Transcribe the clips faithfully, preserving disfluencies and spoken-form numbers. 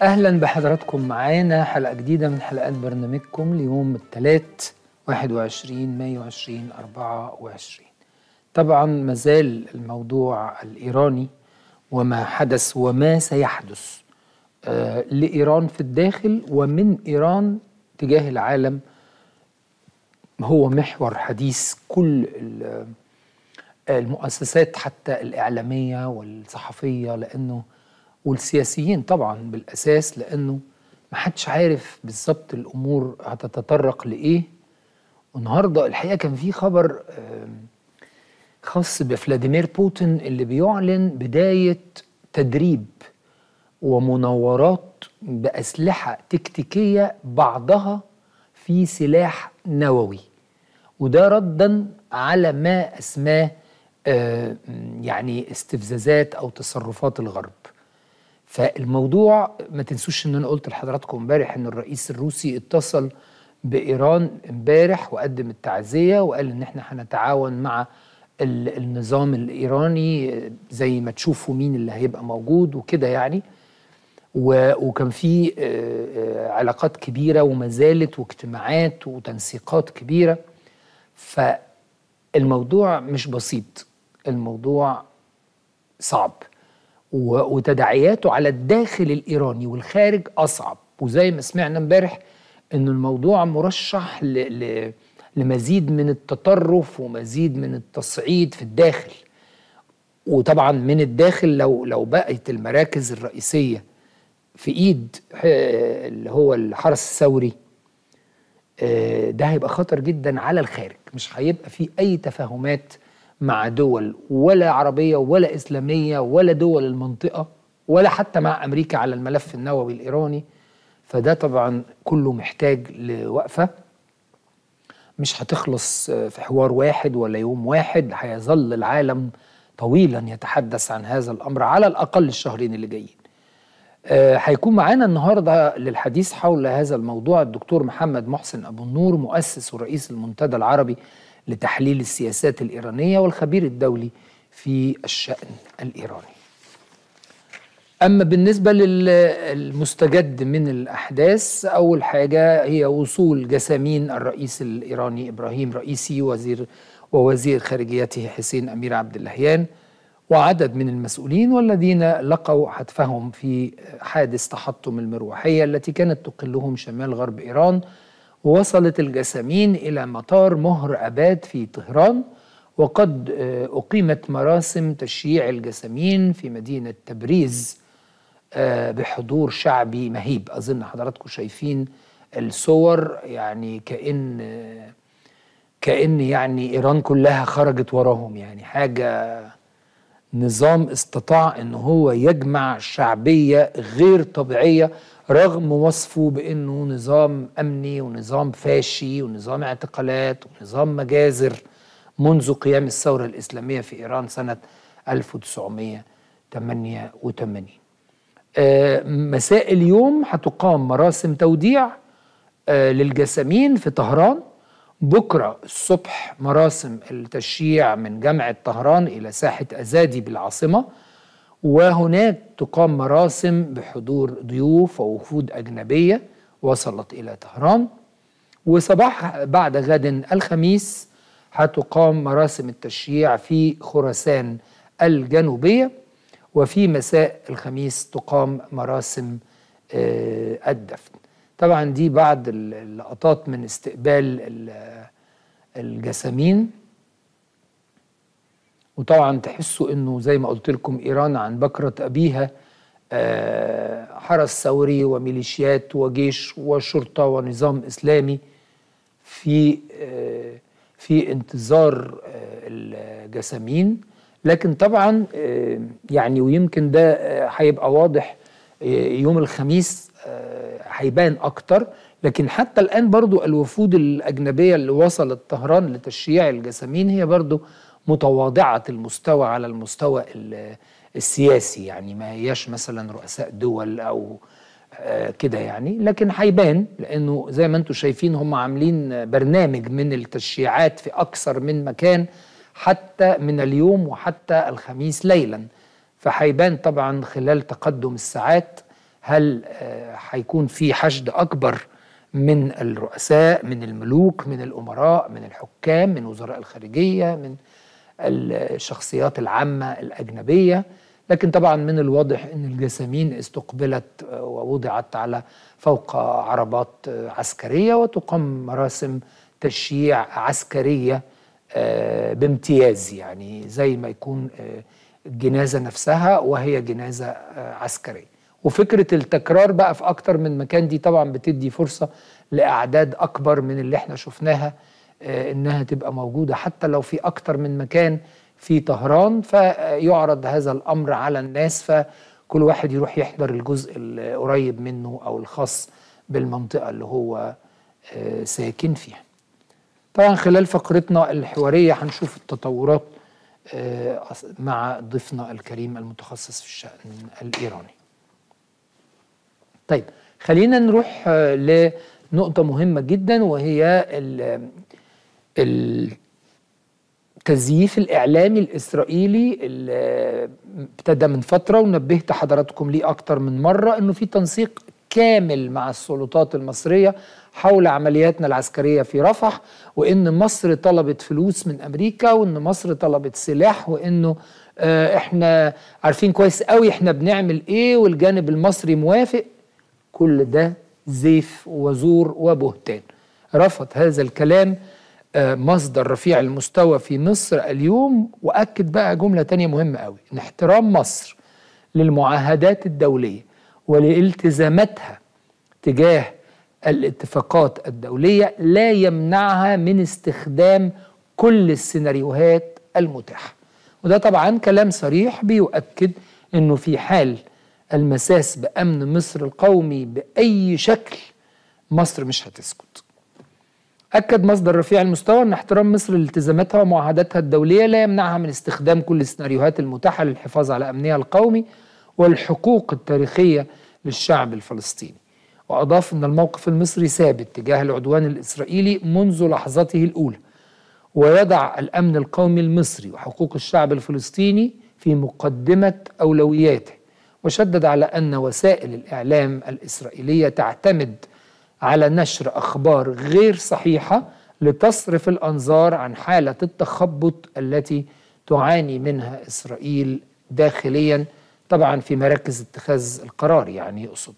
أهلا بحضراتكم معانا حلقة جديدة من حلقات برنامجكم ليوم الثلاث واحد وعشرين مايو ألفين وأربعة وعشرين. طبعا مازال الموضوع الإيراني وما حدث وما سيحدث آه لإيران في الداخل ومن إيران تجاه العالم هو محور حديث كل المؤسسات حتى الإعلامية والصحفية، لأنه والسياسيين طبعا بالأساس، لأنه ما حدش عارف بالظبط الأمور هتتطرق لإيه. والنهاردة الحقيقة كان في خبر خاص بفلاديمير بوتين اللي بيعلن بداية تدريب ومناورات بأسلحة تكتيكية بعضها في سلاح نووي، وده ردا على ما أسماه يعني استفزازات أو تصرفات الغرب. فالموضوع ما تنسوش ان انا قلت لحضراتكم امبارح ان الرئيس الروسي اتصل بايران امبارح وقدم التعزيه وقال ان احنا هنتعاون مع النظام الايراني زي ما تشوفوا مين اللي هيبقى موجود وكده يعني. وكان في علاقات كبيره وما زالت واجتماعات وتنسيقات كبيره. فالموضوع مش بسيط، الموضوع صعب وتداعياته على الداخل الإيراني والخارج أصعب. وزي ما سمعنا امبارح إن الموضوع مرشح ل... ل... لمزيد من التطرف ومزيد من التصعيد في الداخل. وطبعا من الداخل لو لو بقت المراكز الرئيسية في إيد اللي هو الحرس الثوري، ده هيبقى خطر جدا على الخارج. مش هيبقى فيه أي تفاهمات مع دول ولا عربية ولا إسلامية ولا دول المنطقة ولا حتى مع أمريكا على الملف النووي الإيراني. فده طبعا كله محتاج لوقفة مش هتخلص في حوار واحد ولا يوم واحد. هيظل العالم طويلا يتحدث عن هذا الأمر على الأقل الشهرين اللي جايين. هيكون معانا النهاردة للحديث حول هذا الموضوع الدكتور محمد محسن أبو النور، مؤسس ورئيس المنتدى العربي لتحليل السياسات الإيرانية والخبير الدولي في الشأن الإيراني. أما بالنسبة للمستجد من الأحداث، أول حاجة هي وصول جسامين الرئيس الإيراني إبراهيم رئيسي وزير ووزير خارجيته حسين أمير عبد اللهيان وعدد من المسؤولين والذين لقوا حتفهم في حادث تحطم المروحية التي كانت تقلهم شمال غرب إيران. ووصلت الجسامين إلى مطار مهر أباد في طهران، وقد أقيمت مراسم تشييع الجسامين في مدينة تبريز بحضور شعبي مهيب. أظن حضراتكم شايفين الصور، يعني كأن كأن يعني إيران كلها خرجت وراهم. يعني حاجة نظام استطاع أنه هو يجمع شعبية غير طبيعية رغم وصفه بأنه نظام أمني ونظام فاشي ونظام اعتقالات ونظام مجازر منذ قيام الثورة الإسلامية في إيران سنة ألف وتسعمائة وثمانية وثمانين. آه مساء اليوم هتقام مراسم توديع آه للجسامين في طهران. بكرة الصبح مراسم التشييع من جامعة طهران إلى ساحة أزادي بالعاصمة، وهناك تقام مراسم بحضور ضيوف ووفود أجنبية وصلت إلى طهران. وصباح بعد غد الخميس هتقام مراسم التشييع في خراسان الجنوبية، وفي مساء الخميس تقام مراسم الدفن. طبعا دي بعض اللقطات من استقبال الجسامين. وطبعا تحسوا انه زي ما قلت لكم ايران عن بكرة ابيها حرس ثوري وميليشيات وجيش وشرطة ونظام اسلامي في في انتظار الجسامين. لكن طبعا يعني ويمكن ده هيبقى واضح يوم الخميس هيبان اكتر. لكن حتى الان برضو الوفود الاجنبية اللي وصلت طهران لتشييع الجسامين هي برضو متواضعة المستوى على المستوى السياسي، يعني ما هياش مثلا رؤساء دول أو كده يعني. لكن هيبان لأنه زي ما انتم شايفين هم عاملين برنامج من التشييعات في أكثر من مكان حتى من اليوم وحتى الخميس ليلا. فهيبان طبعا خلال تقدم الساعات هل هيكون في حشد أكبر من الرؤساء، من الملوك، من الأمراء، من الحكام، من وزراء الخارجية، من الشخصيات العامة الأجنبية. لكن طبعا من الواضح أن الجسامين استقبلت ووضعت على فوق عربات عسكرية وتقام مراسم تشييع عسكرية بامتياز، يعني زي ما يكون الجنازة نفسها وهي جنازة عسكرية. وفكرة التكرار بقى في أكتر من مكان دي طبعا بتدي فرصة لأعداد أكبر من اللي احنا شفناها إنها تبقى موجودة حتى لو في أكتر من مكان في طهران، فيعرض هذا الأمر على الناس فكل واحد يروح يحضر الجزء القريب منه أو الخاص بالمنطقة اللي هو ساكن فيها. طبعا خلال فقرتنا الحوارية هنشوف التطورات مع ضيفنا الكريم المتخصص في الشأن الإيراني. طيب خلينا نروح لنقطة مهمة جدا، وهي التزييف الإعلامي الإسرائيلي اللي ابتدى من فترة ونبهت حضراتكم ليه أكتر من مرة، إنه في تنسيق كامل مع السلطات المصرية حول عملياتنا العسكرية في رفح، وإن مصر طلبت فلوس من أمريكا، وإن مصر طلبت سلاح، وإنه آه إحنا عارفين كويس قوي إحنا بنعمل إيه والجانب المصري موافق. كل ده زيف وزور وبهتان. رفض هذا الكلام آه مصدر رفيع المستوى في مصر اليوم، وأكد بقى جملة تانية مهمة قوي، إن احترام مصر للمعاهدات الدولية ولالتزاماتها تجاه الاتفاقات الدولية لا يمنعها من استخدام كل السيناريوهات المتاحة. وده طبعا كلام صريح بيؤكد انه في حال المساس بأمن مصر القومي بأي شكل مصر مش هتسكت. أكد مصدر رفيع المستوى أن احترام مصر لالتزاماتها ومعاهداتها الدولية لا يمنعها من استخدام كل السيناريوهات المتاحة للحفاظ على أمنها القومي والحقوق التاريخية للشعب الفلسطيني. وأضاف أن الموقف المصري ثابت تجاه العدوان الإسرائيلي منذ لحظته الأولى، ويضع الأمن القومي المصري وحقوق الشعب الفلسطيني في مقدمة أولوياته. وشدد على أن وسائل الإعلام الإسرائيلية تعتمد على نشر أخبار غير صحيحة لتصرف الأنظار عن حالة التخبط التي تعاني منها إسرائيل داخليا، طبعا في مراكز اتخاذ القرار يعني يقصد.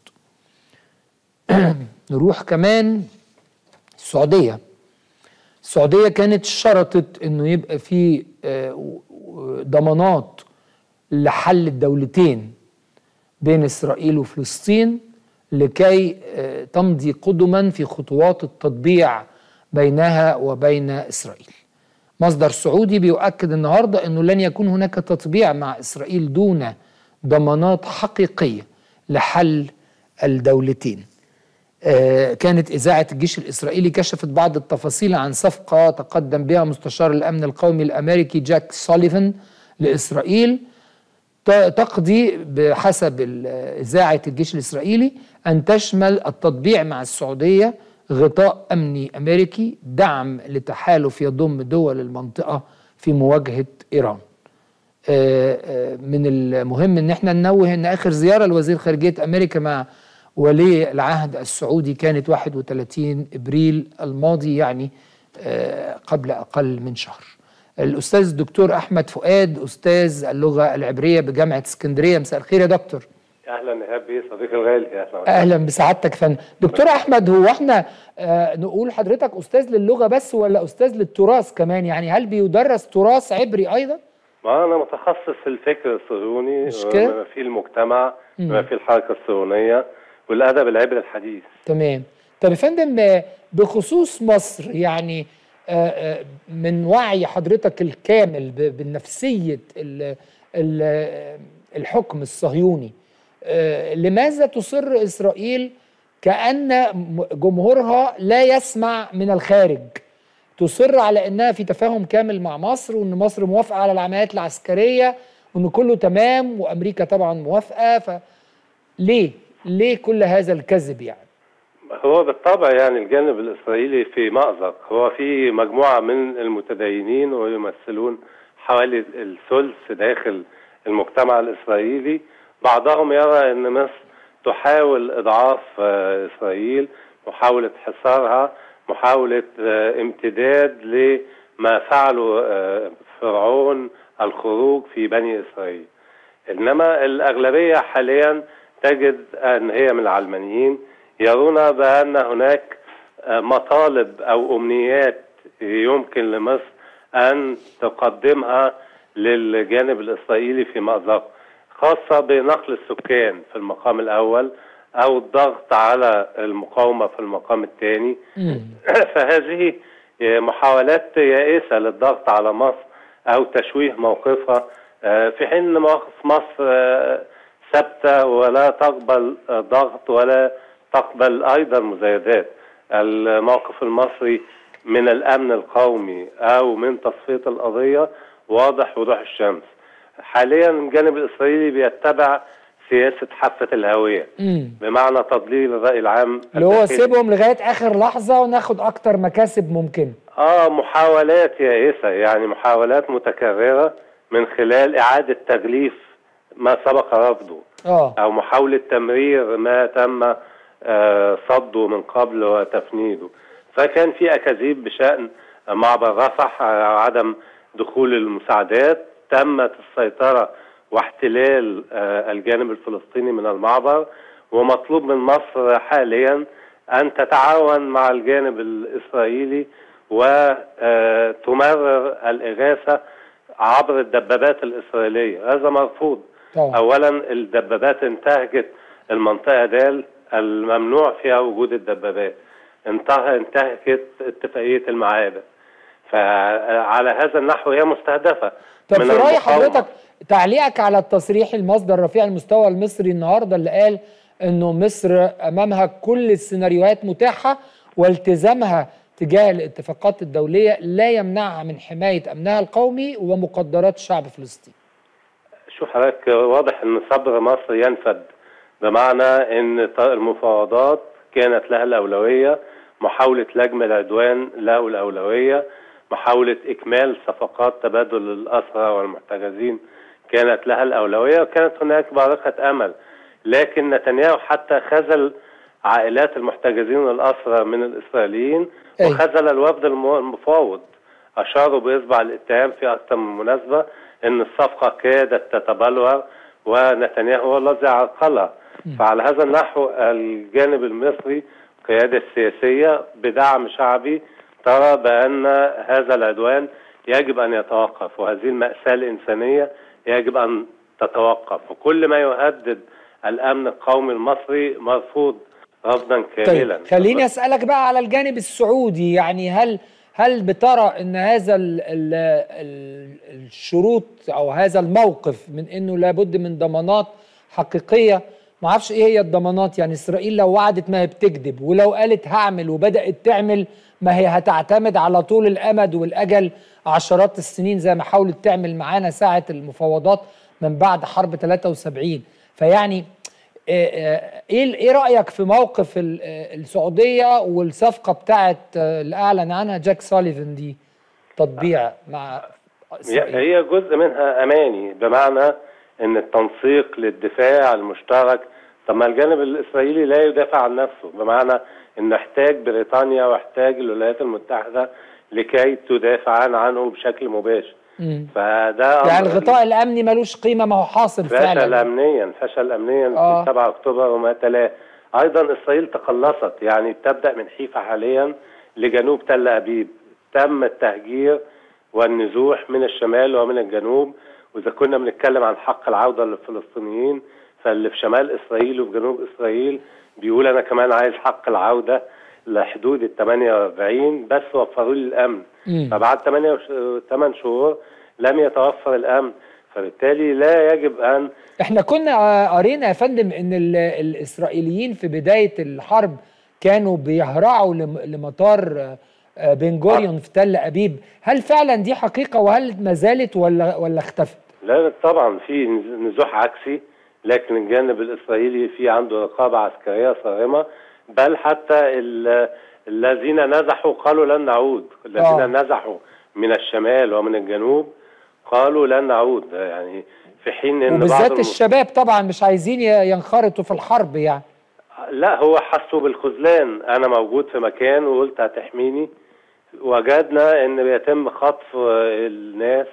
نروح كمان السعودية. السعودية كانت شرطت انه يبقى في ضمانات لحل الدولتين بين إسرائيل وفلسطين لكي تمضي قدما في خطوات التطبيع بينها وبين إسرائيل. مصدر سعودي بيؤكد النهاردة أنه لن يكون هناك تطبيع مع إسرائيل دون ضمانات حقيقية لحل الدولتين. كانت إذاعة الجيش الإسرائيلي كشفت بعض التفاصيل عن صفقة تقدم بها مستشار الأمن القومي الأمريكي جاك سوليفان لإسرائيل، تقضي بحسب إذاعة الجيش الإسرائيلي أن تشمل التطبيع مع السعودية غطاء أمني أمريكي، دعم لتحالف يضم دول المنطقة في مواجهة إيران. من المهم أن احنا ننوه أن آخر زيارة لوزير خارجية أمريكا مع ولي العهد السعودي كانت واحد وثلاثين إبريل الماضي، يعني قبل أقل من شهر. الأستاذ الدكتور أحمد فؤاد أستاذ اللغة العبرية بجامعة اسكندرية، مساء الخير يا دكتور. أهلا إيهاب بيه صديقي الغالي. أهلا أهلا بسعادتك فندم. دكتور أحمد، هو احنا آه نقول حضرتك أستاذ للغة بس ولا أستاذ للتراث كمان؟ يعني هل بيدرس تراث عبري أيضا؟ ما أنا متخصص في الفكر الصهيوني بما فيه المجتمع بما فيه الحركة الصهيونية والأدب العبري الحديث. تمام. طب يا فندم بخصوص مصر، يعني من وعي حضرتك الكامل بنفسية الحكم الصهيوني، لماذا تصر إسرائيل كأن جمهورها لا يسمع من الخارج، تصر على أنها في تفاهم كامل مع مصر وأن مصر موافقة على العمليات العسكرية وأن كله تمام وأمريكا طبعا موافقة؟ فليه ليه كل هذا الكذب؟ يعني هو بالطبع يعني الجانب الإسرائيلي في مأزق، هو في مجموعة من المتدينين ويمثلون حوالي الثلث داخل المجتمع الإسرائيلي، بعضهم يرى أن مصر تحاول إضعاف إسرائيل، محاولة حصارها، محاولة امتداد لما فعله فرعون الخروج في بني إسرائيل. إنما الأغلبية حاليا تجد أن هي من العلمانيين يرون بأن هناك مطالب أو أمنيات يمكن لمصر أن تقدمها للجانب الإسرائيلي في مأزق، خاصة بنقل السكان في المقام الأول أو الضغط على المقاومة في المقام الثاني. فهذه محاولات يائسة للضغط على مصر أو تشويه موقفها، في حين أن مواقف مصر ثابتة ولا تقبل ضغط ولا تقبل أيضا مزايدات. الموقف المصري من الأمن القومي أو من تصفية القضية واضح وضوح الشمس. حاليا الجانب الإسرائيلي بيتبع سياسة حافة الهوية، بمعنى تضليل الرأي العام اللي هو سيبهم لغاية آخر لحظة وناخد أكتر مكاسب ممكن. آه محاولات يائسة، يعني محاولات متكررة من خلال إعادة تغليف ما سبق رفضه، آه. أو محاولة تمرير ما تم آه صده من قبل وتفنيده. فكان في أكاذيب بشأن معبر رفح، عدم دخول المساعدات، تمت السيطرة واحتلال آه الجانب الفلسطيني من المعبر، ومطلوب من مصر حاليا أن تتعاون مع الجانب الإسرائيلي وتمرر الإغاثة عبر الدبابات الإسرائيلية. هذا مرفوض. طبعا. أولا الدبابات انتهكت المنطقة دال الممنوع فيها وجود الدبابات، انتهكت اتفاقية المعابر، فعلى هذا النحو هي مستهدفة. طب في رأي حضرتك تعليقك على التصريح المصدر رفيع المستوى المصري النهارده اللي قال انه مصر امامها كل السيناريوهات متاحة والتزامها تجاه الاتفاقات الدولية لا يمنعها من حماية امنها القومي ومقدرات شعب فلسطين؟ شوف حضرتك، واضح ان صبر مصر ينفد، بمعنى ان المفاوضات كانت لها الأولوية، محاولة لجم العدوان له الأولوية، محاولة إكمال صفقات تبادل الأسرى والمحتجزين كانت لها الأولوية، وكانت هناك بارقة أمل. لكن نتنياهو حتى خذل عائلات المحتجزين والأسرى من الإسرائيليين وخذل الوفد المفاوض، أشاروا بإصبع الاتهام في أكثر من مناسبة أن الصفقة كادت تتبلور ونتنياهو هو الذي عرقلها. فعلى هذا النحو الجانب المصري القيادة السياسية بدعم شعبي ترى بأن هذا العدوان يجب أن يتوقف، وهذه المأساة الإنسانية يجب أن تتوقف، وكل ما يهدد الأمن القومي المصري مرفوض رفضا كاملا. طيب خليني أسألك بقى على الجانب السعودي، يعني هل هل بترى أن هذا ال ال ال الشروط أو هذا الموقف من أنه لابد من ضمانات حقيقية؟ ما اعرفش ايه هي الضمانات، يعني اسرائيل لو وعدت ما هي بتكذب، ولو قالت هعمل وبدات تعمل ما هي هتعتمد على طول الامد والاجل عشرات السنين زي ما حاولت تعمل معانا ساعه المفاوضات من بعد حرب ثلاثة وسبعين. فيعني ايه ايه رايك في موقف السعوديه والصفقه بتاعت اللي اعلن عنها جاك سوليفان دي تطبيع مع إسرائيل؟ هي جزء منها اماني، بمعنى ان التنسيق للدفاع المشترك. طب ما الجانب الاسرائيلي لا يدافع عن نفسه، بمعنى ان احتاج بريطانيا واحتاج الولايات المتحده لكي تدافع عنه بشكل مباشر. مم. فده يعني الغطاء الامني ملوش قيمه، ما هو حاصل فعلا. فشل امنيا، فشل امنيا آه. في سبعة اكتوبر وما تلاه. ايضا اسرائيل تقلصت، يعني تبدا من حيفا حاليا لجنوب تل ابيب، تم التهجير والنزوح من الشمال ومن الجنوب. وإذا كنا بنتكلم عن حق العودة للفلسطينيين، فاللي في شمال إسرائيل وفي جنوب إسرائيل بيقول أنا كمان عايز حق العودة لحدود ال ثمانية وأربعين، بس وفروا لي الأمن. مم. فبعد ثمانية شهور لم يتوفر الأمن، فبالتالي لا يجب أن احنا كنا قرينا يا فندم إن الإسرائيليين في بداية الحرب كانوا بيهرعوا لمطار بن جوريون في تل أبيب. هل فعلا دي حقيقة وهل ما زالت ولا ولا اختفت؟ لا طبعا في نزوح عكسي، لكن الجانب الإسرائيلي في عنده رقابة عسكرية صارمة، بل حتى الذين نزحوا قالوا لن نعود. الذين آه. نزحوا من الشمال ومن الجنوب قالوا لن نعود، يعني في حين ان وبالذات بعض الشباب طبعا مش عايزين ينخرطوا في الحرب يعني. لا، هو حسوا بالخذلان. انا موجود في مكان وقلت هتحميني، وجدنا ان بيتم خطف الناس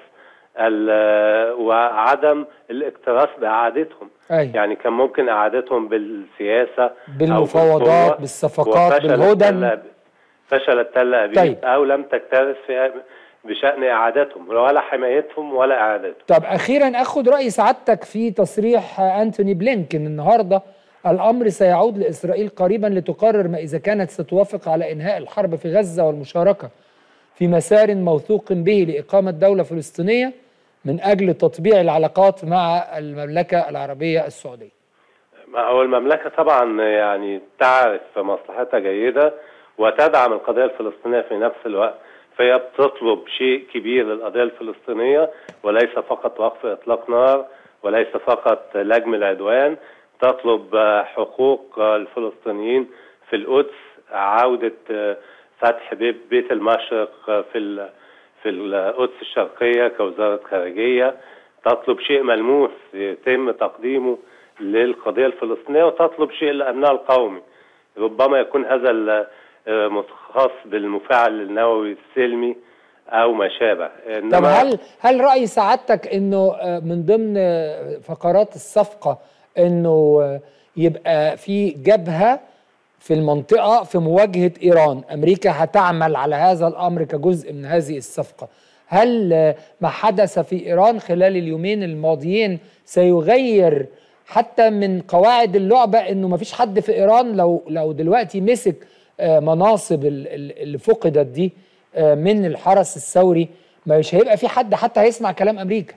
وعدم الاكتراث باعادتهم. أي. يعني كان ممكن اعادتهم بالسياسه، بالمفاوضات، بالصفقات، بالهدن. فشلت تل ابيب. طيب. او لم تكترث بشان اعادتهم ولا حمايتهم ولا اعادتهم. طب اخيرا اخد راي سعادتك في تصريح انتوني بلينكن النهارده: الامر سيعود لاسرائيل قريبا لتقرر ما اذا كانت ستوافق على انهاء الحرب في غزه والمشاركه في مسار موثوق به لاقامه دوله فلسطينيه من اجل تطبيع العلاقات مع المملكه العربيه السعوديه. هو المملكه طبعا يعني تعرف مصلحتها جيده وتدعم القضيه الفلسطينيه في نفس الوقت، فهي بتطلب شيء كبير للقضيه الفلسطينيه، وليس فقط وقف اطلاق نار، وليس فقط لجم العدوان. تطلب حقوق الفلسطينيين في القدس، عوده فتح بيت المشرق في في القدس الشرقيه كوزاره خارجيه. تطلب شيء ملموس يتم تقديمه للقضيه الفلسطينيه، وتطلب شيء لامنها القومي. ربما يكون هذا متخصص بالمفاعل النووي السلمي او ما شابه. طب هل هل راي سعادتك انه من ضمن فقرات الصفقه انه يبقى في جبهه في المنطقه في مواجهه ايران؟ امريكا هتعمل على هذا الامر كجزء من هذه الصفقه. هل ما حدث في ايران خلال اليومين الماضيين سيغير حتى من قواعد اللعبه، انه ما فيش حد في ايران لو لو دلوقتي مسك مناصب اللي فقدت دي من الحرس الثوري مش هيبقى في حد حتى هيسمع كلام امريكا؟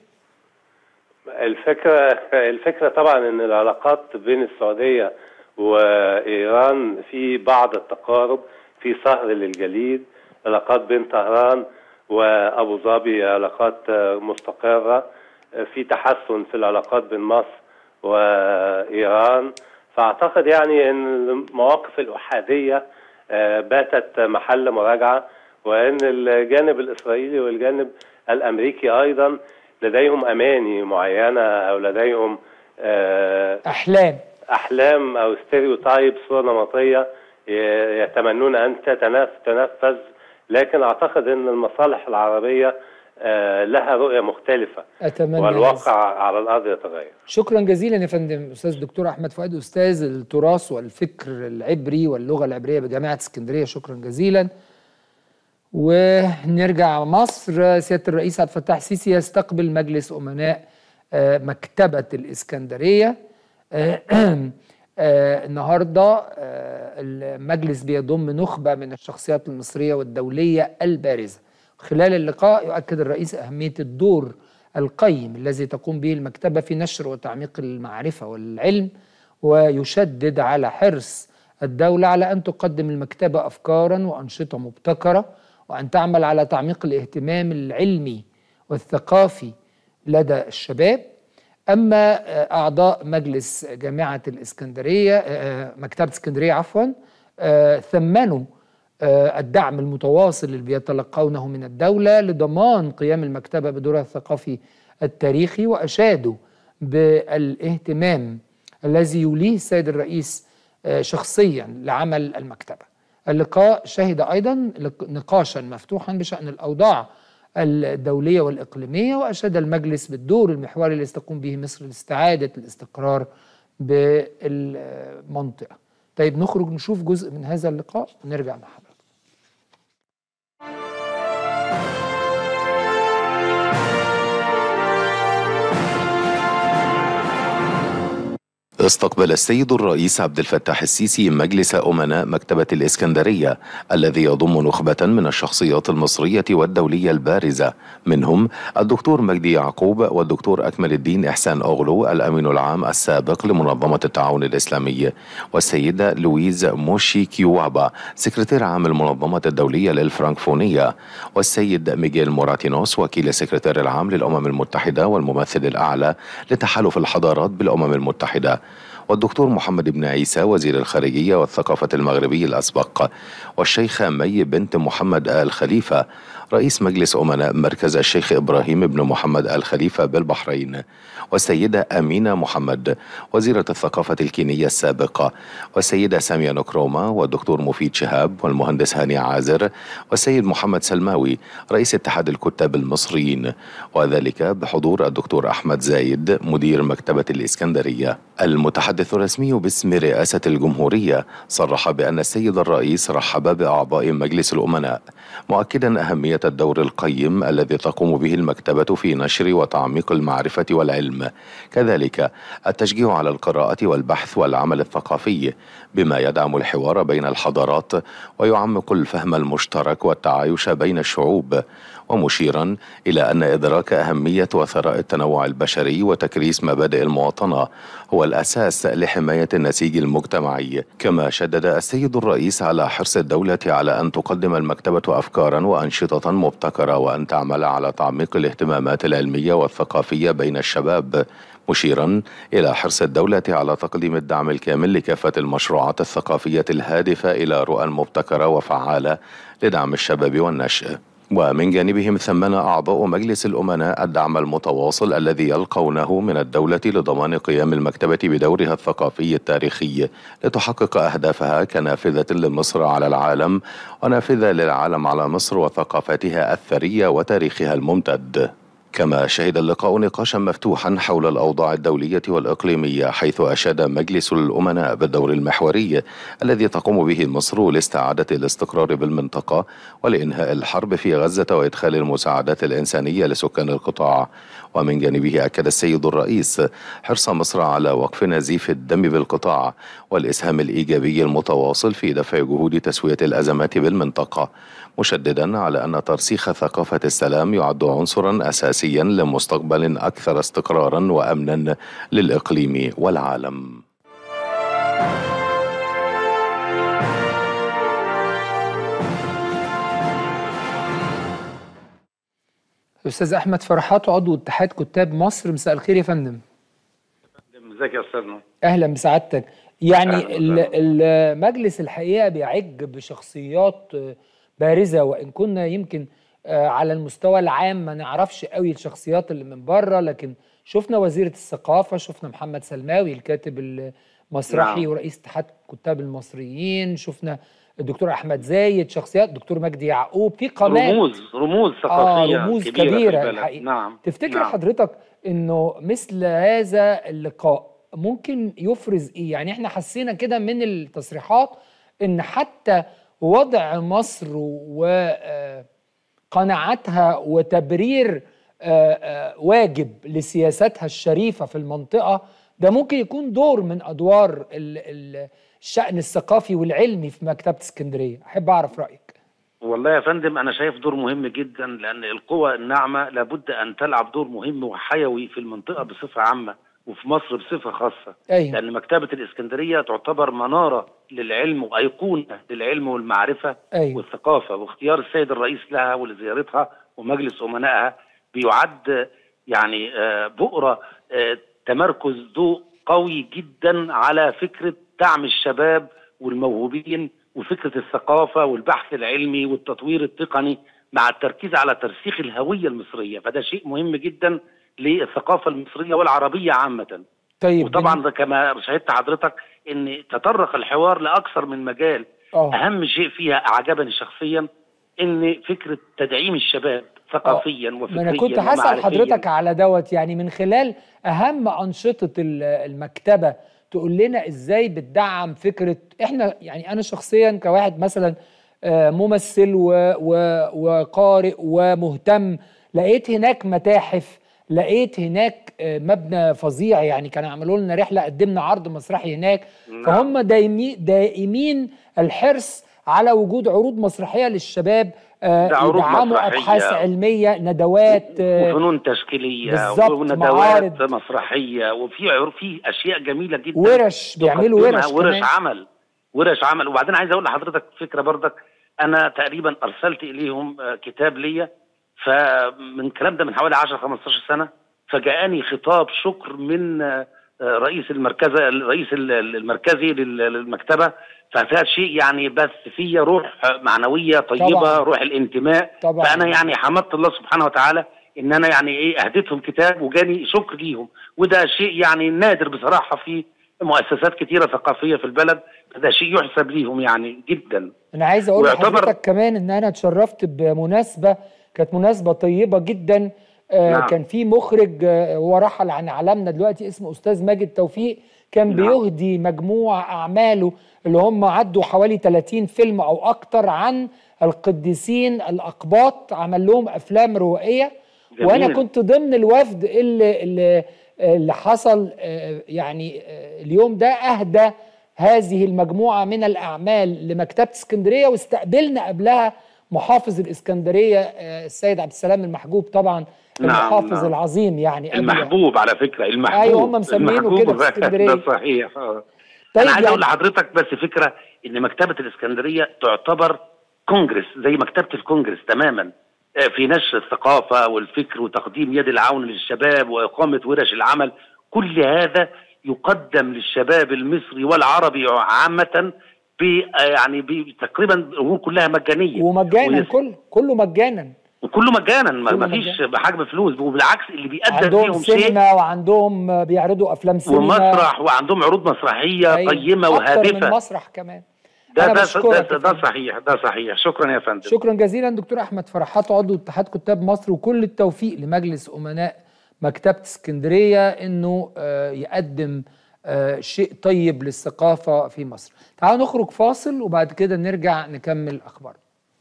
الفكره الفكره طبعا ان العلاقات بين السعوديه وايران في بعض التقارب، في صهر للجليد. علاقات بين طهران وابو ظبي علاقات مستقره، في تحسن في العلاقات بين مصر وايران. فاعتقد يعني ان المواقف الاحاديه باتت محل مراجعه، وان الجانب الاسرائيلي والجانب الامريكي ايضا لديهم اماني معينه، او لديهم احلام احلام او ستيريوتايب، صوره نمطيه يتمنون ان تتنفذ. لكن اعتقد ان المصالح العربيه لها رؤيه مختلفه، أتمنى والواقع هز. على الارض يتغير. شكرا جزيلا يا فندم استاذ الدكتور احمد فؤاد، استاذ التراث والفكر العبري واللغه العبريه بجامعه اسكندريه. شكرا جزيلا. ونرجع مصر. سياده الرئيس عبد الفتاح السيسي يستقبل مجلس امناء مكتبه الاسكندريه. النهارده المجلس بيضم نخبه من الشخصيات المصريه والدوليه البارزه. خلال اللقاء يؤكد الرئيس أهمية الدور القيم الذي تقوم به المكتبة في نشر وتعميق المعرفة والعلم، ويشدد على حرص الدولة على أن تقدم المكتبة أفكاراً وأنشطة مبتكرة، وأن تعمل على تعميق الاهتمام العلمي والثقافي لدى الشباب. أما أعضاء مجلس جامعة الإسكندرية مكتبة اسكندرية عفواً ثمنوا الدعم المتواصل اللي بيتلقونه من الدولة لضمان قيام المكتبة بدورها الثقافي التاريخي، وأشادوا بالاهتمام الذي يوليه السيد الرئيس شخصيا لعمل المكتبة. اللقاء شهد أيضا نقاشا مفتوحا بشأن الأوضاع الدولية والإقليمية، وأشاد المجلس بالدور المحوري اللي تقوم به مصر لاستعادة الاستقرار بالمنطقة. طيب نخرج نشوف جزء من هذا اللقاء ونرجع مع حضرتك. استقبل السيد الرئيس عبد الفتاح السيسي مجلس أمناء مكتبة الإسكندرية الذي يضم نخبة من الشخصيات المصرية والدولية البارزة، منهم الدكتور مجدي يعقوب والدكتور أكمل الدين إحسان أغلو الأمين العام السابق لمنظمة التعاون الإسلامي، والسيدة لويز موشي كيوابا سكرتير عام المنظمة الدولية للفرنكفونية، والسيد ميغيل موراتينوس وكيل السكرتير العام للأمم المتحدة والممثل الأعلى لتحالف الحضارات بالأمم المتحدة، والدكتور محمد بن عيسى وزير الخارجية والثقافة المغربي الأسبق، والشيخة مي بنت محمد آل خليفة، رئيس مجلس أمناء مركز الشيخ إبراهيم بن محمد الخليفة بالبحرين، والسيدة أمينة محمد وزيرة الثقافة الكينية السابقة، والسيدة سامية نكروما، والدكتور مفيد شهاب، والمهندس هاني عازر، والسيد محمد سلماوي رئيس اتحاد الكتاب المصريين، وذلك بحضور الدكتور أحمد زايد مدير مكتبة الإسكندرية. المتحدث الرسمي باسم رئاسة الجمهورية صرح بأن السيد الرئيس رحب بأعضاء مجلس الأمناء، مؤكدا أهمية الدور القيم الذي تقوم به المكتبة في نشر وتعميق المعرفة والعلم، كذلك التشجيع على القراءة والبحث والعمل الثقافي بما يدعم الحوار بين الحضارات ويعمق الفهم المشترك والتعايش بين الشعوب، ومشيرا إلى أن إدراك أهمية وثراء التنوع البشري وتكريس مبادئ المواطنة هو الأساس لحماية النسيج المجتمعي. كما شدد السيد الرئيس على حرص الدولة على أن تقدم المكتبة أفكارا وأنشطة مبتكرة وأن تعمل على تعميق الاهتمامات العلمية والثقافية بين الشباب، مشيرا إلى حرص الدولة على تقديم الدعم الكامل لكافة المشروعات الثقافية الهادفة إلى رؤى مبتكرة وفعالة لدعم الشباب والنشء. ومن جانبهم ثمن أعضاء مجلس الأمناء الدعم المتواصل الذي يلقونه من الدولة لضمان قيام المكتبة بدورها الثقافي التاريخي لتحقق أهدافها كنافذة لمصر على العالم ونافذة للعالم على مصر وثقافتها الثرية وتاريخها الممتد. كما شهد اللقاء نقاشا مفتوحا حول الأوضاع الدولية والإقليمية، حيث أشاد مجلس الأمناء بالدور المحوري الذي تقوم به مصر لاستعادة الاستقرار بالمنطقة ولإنهاء الحرب في غزة وإدخال المساعدات الإنسانية لسكان القطاع. ومن جانبه أكد السيد الرئيس حرص مصر على وقف نزيف الدم بالقطاع والإسهام الإيجابي المتواصل في دفع جهود تسوية الأزمات بالمنطقة، مشددا على أن ترسيخ ثقافة السلام يعد عنصرا أساسيا لمستقبل أكثر استقرارا وأمنا للإقليم والعالم. أستاذ أحمد فرحات عضو اتحاد كتاب مصر، مساء الخير يا فندم. ازيك يا أستاذنا؟ أهلا بسعادتك. يعني المجلس الحقيقة بيعج بشخصيات بارزة، وإن كنا يمكن على المستوى العام ما نعرفش قوي الشخصيات اللي من بره، لكن شفنا وزيرة الثقافة، شفنا محمد سلماوي الكاتب المسرحي نعم. ورئيس اتحاد كتاب المصريين، شفنا الدكتور أحمد زايد، شخصيات دكتور مجدي يعقوب، في قامات رموز رموز ثقافية آه رموز كبيرة, كبيرة الحقيقة. نعم. تفتكر نعم. حضرتك إنه مثل هذا اللقاء ممكن يفرز إيه؟ يعني إحنا حسينا كده من التصريحات إن حتى وضع مصر وقناعتها وتبرير واجب لسياستها الشريفة في المنطقة ده ممكن يكون دور من أدوار الشأن الثقافي والعلمي في مكتبة اسكندرية. أحب أعرف رأيك. والله يا فندم أنا شايف دور مهم جدا، لأن القوى الناعمة لابد أن تلعب دور مهم وحيوي في المنطقة بصفة عامة وفي مصر بصفة خاصة. أيوة. لأن مكتبة الإسكندرية تعتبر منارة للعلم وأيقونة للعلم والمعرفة. أيوة. والثقافة، واختيار السيد الرئيس لها ولزيارتها ومجلس أمنائها بيعد يعني بؤرة تمركز ضوء قوي جدا على فكرة دعم الشباب والموهوبين وفكرة الثقافة والبحث العلمي والتطوير التقني مع التركيز على ترسيخ الهوية المصرية، فده شيء مهم جدا للثقافة المصرية والعربية عامة. طيب وطبعا كما شاهدت حضرتك ان تطرق الحوار لأكثر من مجال. أوه. أهم شيء فيها أعجبني شخصيا ان فكرة تدعيم الشباب ثقافيا أوه. وفكريا. أنا كنت هسأل حضرتك على دوت، يعني من خلال أهم أنشطة المكتبة تقول لنا ازاي بتدعم فكرة. احنا يعني انا شخصيا كواحد مثلا ممثل وقارئ ومهتم، لقيت هناك متاحف، لقيت هناك مبنى فظيع، يعني كانوا عملوا لنا رحلة، قدمنا عرض مسرحي هناك. نعم. فهم دائمين الحرص على وجود عروض مسرحية للشباب، يدعموا أبحاث علمية، ندوات وفنون تشكيلية وندوات مسرحية، وفي في أشياء جميلة جدا، ورش بيعملوا ورش ورش عمل ورش عمل وبعدين عايز أقول لحضرتك فكرة برضك، أنا تقريبا أرسلت إليهم كتاب ليا، فمن الكلام ده من حوالي عشرة خمستاشر سنة، فجاءني خطاب شكر من رئيس المركز الرئيس المركزي للمكتبه، فهذا شيء يعني بث فيا روح معنويه طيبه طبعا. روح الانتماء طبعا. فانا يعني حمدت الله سبحانه وتعالى ان انا يعني ايه اهديتهم كتاب وجاني شكر ليهم، وده شيء يعني نادر بصراحه في مؤسسات كتيره ثقافيه في البلد، ده شيء يحسب ليهم يعني جدا. انا عايز اقول لحضرتك كمان ان انا اتشرفت بمناسبه كانت مناسبه طيبه جدا. آه نعم. كان في مخرج آه هو رحل عن عالمنا دلوقتي اسمه استاذ ماجد توفيق، كان نعم. بيهدي مجموع اعماله اللي هم عدوا حوالي ثلاثين فيلم او اكتر عن القديسين الاقباط، عمل لهم افلام روائيه. جميل. وانا كنت ضمن الوفد اللي اللي, اللي حصل آه يعني آه اليوم ده اهدى هذه المجموعه من الاعمال لمكتبه اسكندريه، واستقبلنا قبلها محافظ الاسكندريه السيد عبد السلام المحجوب، طبعا المحافظ نعم. العظيم يعني المحبوب على فكره المحبوب. ايوه هم مسمينه كده في اسكندريه. ده صحيح. طيب انا عايز يعني اقول لحضرتك بس فكره ان مكتبه الاسكندريه تعتبر كونجرس زي مكتبه الكونجرس تماما في نشر الثقافه والفكر وتقديم يد العون للشباب واقامه ورش العمل. كل هذا يقدم للشباب المصري والعربي عامه ب يعني تقريبا الامور كلها مجانيه ومجانا ويس... كله كله مجانا وكله مجانا ما فيش بحجم فلوس، وبالعكس اللي بيقدم فيهم شيء. عندهم سينما وعندهم بيعرضوا افلام سينما ومسرح وعندهم عروض مسرحيه قيمه وهادفه، اكتر من مسرح كمان. ده ده, ده, ده صحيح ده صحيح. شكرا يا فندم. شكرا جزيلا دكتور احمد فرحات عضو اتحاد كتاب مصر، وكل التوفيق لمجلس امناء مكتبه اسكندريه انه يقدم شيء طيب للثقافه في مصر. تعالوا نخرج فاصل وبعد كده نرجع نكمل اخبارنا.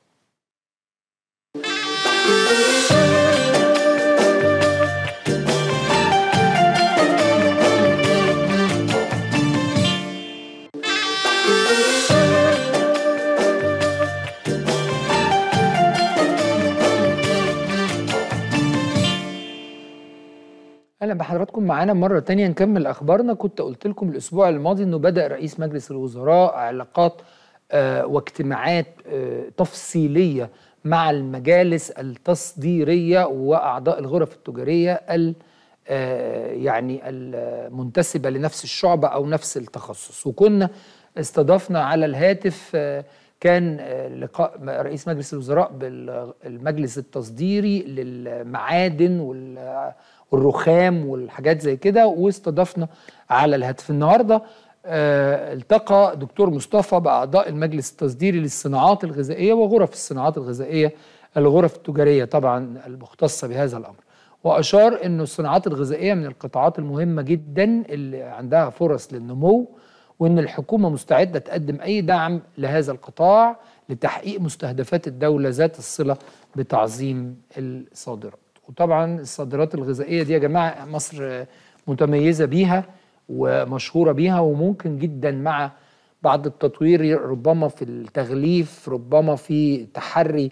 اهلا بحضراتكم معانا مره تانية نكمل اخبارنا. كنت قلت لكم الاسبوع الماضي انه بدا رئيس مجلس الوزراء علاقات آه واجتماعات آه تفصيليه مع المجالس التصديريه واعضاء الغرف التجاريه ال آه يعني المنتسبه لنفس الشعبه او نفس التخصص. وكنا استضفنا على الهاتف آه كان لقاء رئيس مجلس الوزراء بالمجلس التصديري للمعادن والرخام والحاجات زي كده، واستضفنا على الهاتف. النهارده آه التقى دكتور مصطفى بأعضاء المجلس التصديري للصناعات الغذائية وغرف الصناعات الغذائية الغرف التجارية طبعا المختصة بهذا الأمر، وأشار أنه الصناعات الغذائية من القطاعات المهمة جدا اللي عندها فرص للنمو، وأن الحكومة مستعدة تقدم أي دعم لهذا القطاع لتحقيق مستهدفات الدولة ذات الصلة بتعظيم الصادرات. وطبعا الصادرات الغذائية دي يا جماعة مصر متميزة بيها ومشهورة بيها، وممكن جدا مع بعض التطوير ربما في التغليف، ربما في تحري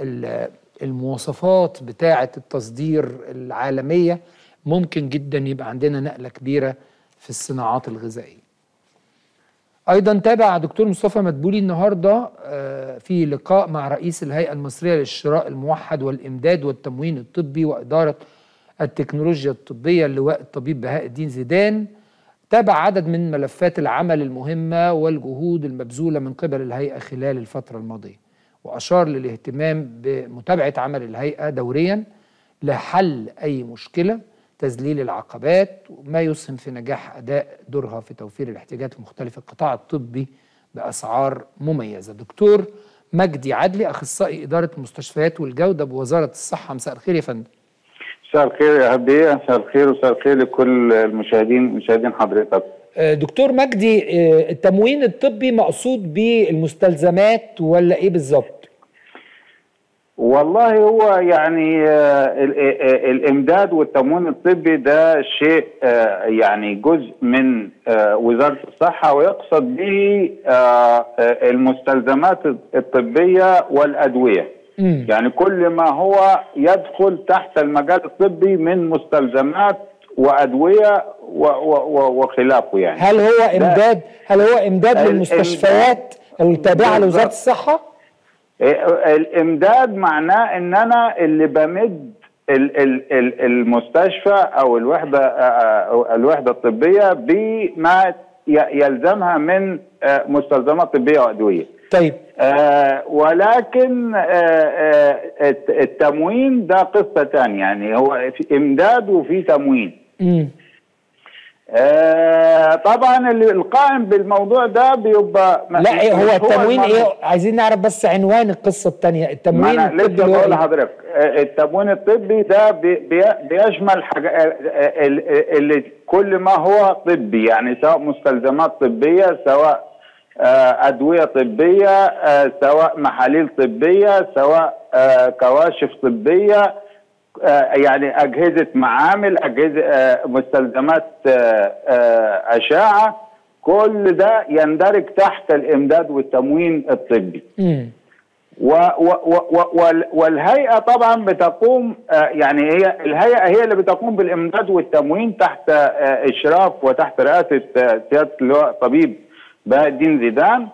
المواصفات بتاعة التصدير العالمية، ممكن جدا يبقى عندنا نقلة كبيرة في الصناعات الغذائية. أيضا تابع دكتور مصطفى مدبولي النهاردة في لقاء مع رئيس الهيئة المصرية للشراء الموحد والإمداد والتموين الطبي وإدارة التكنولوجيا الطبية اللواء الطبيب بهاء الدين زيدان. تابع عدد من ملفات العمل المهمة والجهود المبذولة من قبل الهيئة خلال الفترة الماضية، وأشار للاهتمام بمتابعة عمل الهيئة دوريا لحل أي مشكلة، تذليل العقبات، وما يسهم في نجاح أداء دورها في توفير الاحتياجات المختلفة القطاع الطبي بأسعار مميزة. دكتور مجدي عدلي أخصائي إدارة المستشفيات والجودة بوزارة الصحة، مساء الخير يا فندم. مساء الخير يا هدية، مساء الخير ومساء الخير لكل المشاهدين مشاهدين حضرتك. دكتور مجدي، التموين الطبي مقصود بالمستلزمات ولا ايه بالظبط؟ والله هو يعني الامداد والتموين الطبي ده شيء يعني جزء من وزارة الصحة، ويقصد به المستلزمات الطبية والأدوية. م. يعني كل ما هو يدخل تحت المجال الطبي من مستلزمات وأدوية وخلافه. يعني هل هو امداد هل هو امداد للمستشفيات التابعة لوزارة الصحة؟ الامداد معناه ان انا اللي بمد ال ال ال المستشفى او الوحده الوحده الطبيه بما يلزمها من مستلزمات طبيه وادويه. طيب آه ولكن آه آه التموين ده قصه ثانيه، يعني هو في امداد وفي تموين. امم آه طبعا القائم بالموضوع ده بيبقى لا هو التموين ايه؟ عايزين نعرف بس عنوان القصه الثانيه. التموين الطبي لسه بقول لحضرتك، التموين الطبي ده بي بيشمل حاجة اللي كل ما هو طبي، يعني سواء مستلزمات طبيه، سواء آه ادويه طبيه، آه سواء محاليل طبيه، سواء آه كواشف طبيه، يعني أجهزة معامل، أجهزة مستلزمات أشعة، كل ده يندرج تحت الإمداد والتموين الطبي. امم والهيئة طبعا بتقوم، يعني هي الهيئة هي اللي بتقوم بالإمداد والتموين تحت إشراف وتحت رئاسة سيادة اللواء طبيب بهاء الدين زيدان.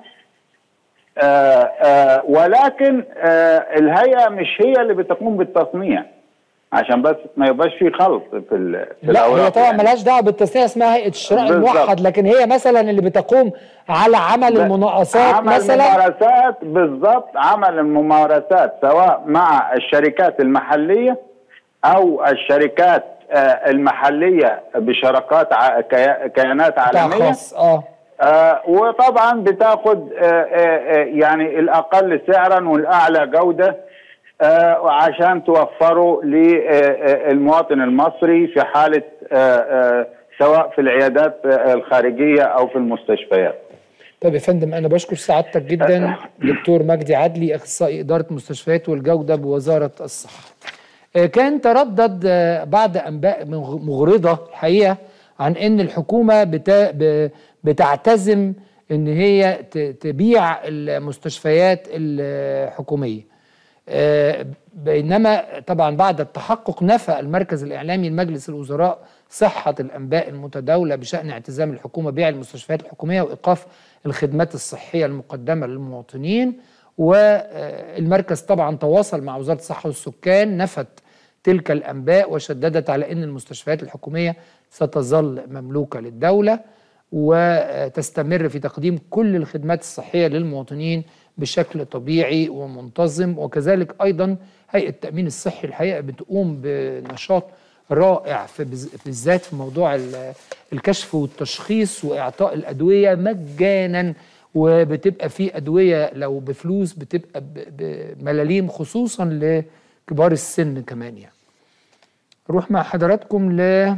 ولكن الهيئة مش هي اللي بتقوم بالتصنيع، عشان بس ما يبقاش في خلط في ال في لا هي طبعا يعني مالهاش دعوه بالتصنيع، اسمها هيئه الشراء الموحد، لكن هي مثلا اللي بتقوم على عمل المناقصات، عمل مثلا الممارسات بالظبط، عمل الممارسات سواء مع الشركات المحليه او الشركات المحليه بشراكات كيانات عالميه خاص. اه آه وطبعا بتاخد آه آه يعني الاقل سعرا والاعلى جوده آه عشان توفروا للمواطن المصري في حالة آه آه سواء في العيادات الخارجية أو في المستشفيات. طيب يا فندم، أنا بشكر سعادتك جدا دكتور مجدي عدلي، أخصائي إدارة المستشفيات والجودة بوزارة الصحة. آه كان تردد آه بعد أنباء مغرضة الحقيقة عن أن الحكومة بتا بتعتزم أن هي تبيع المستشفيات الحكومية. آه بينما طبعا بعد التحقق نفى المركز الإعلامي لمجلس الوزراء صحة الأنباء المتداولة بشأن اعتزام الحكومة بيع المستشفيات الحكومية وإيقاف الخدمات الصحية المقدمة للمواطنين. والمركز طبعا تواصل مع وزارة الصحة والسكان، نفت تلك الأنباء وشددت على أن المستشفيات الحكومية ستظل مملوكة للدولة وتستمر في تقديم كل الخدمات الصحية للمواطنين بشكل طبيعي ومنتظم. وكذلك أيضا هيئة التأمين الصحي الحقيقة بتقوم بنشاط رائع في بالذات في موضوع الكشف والتشخيص وإعطاء الأدوية مجانا، وبتبقى في أدوية لو بفلوس بتبقى بملاليم خصوصا لكبار السن كمان. يعني نروح مع حضراتكم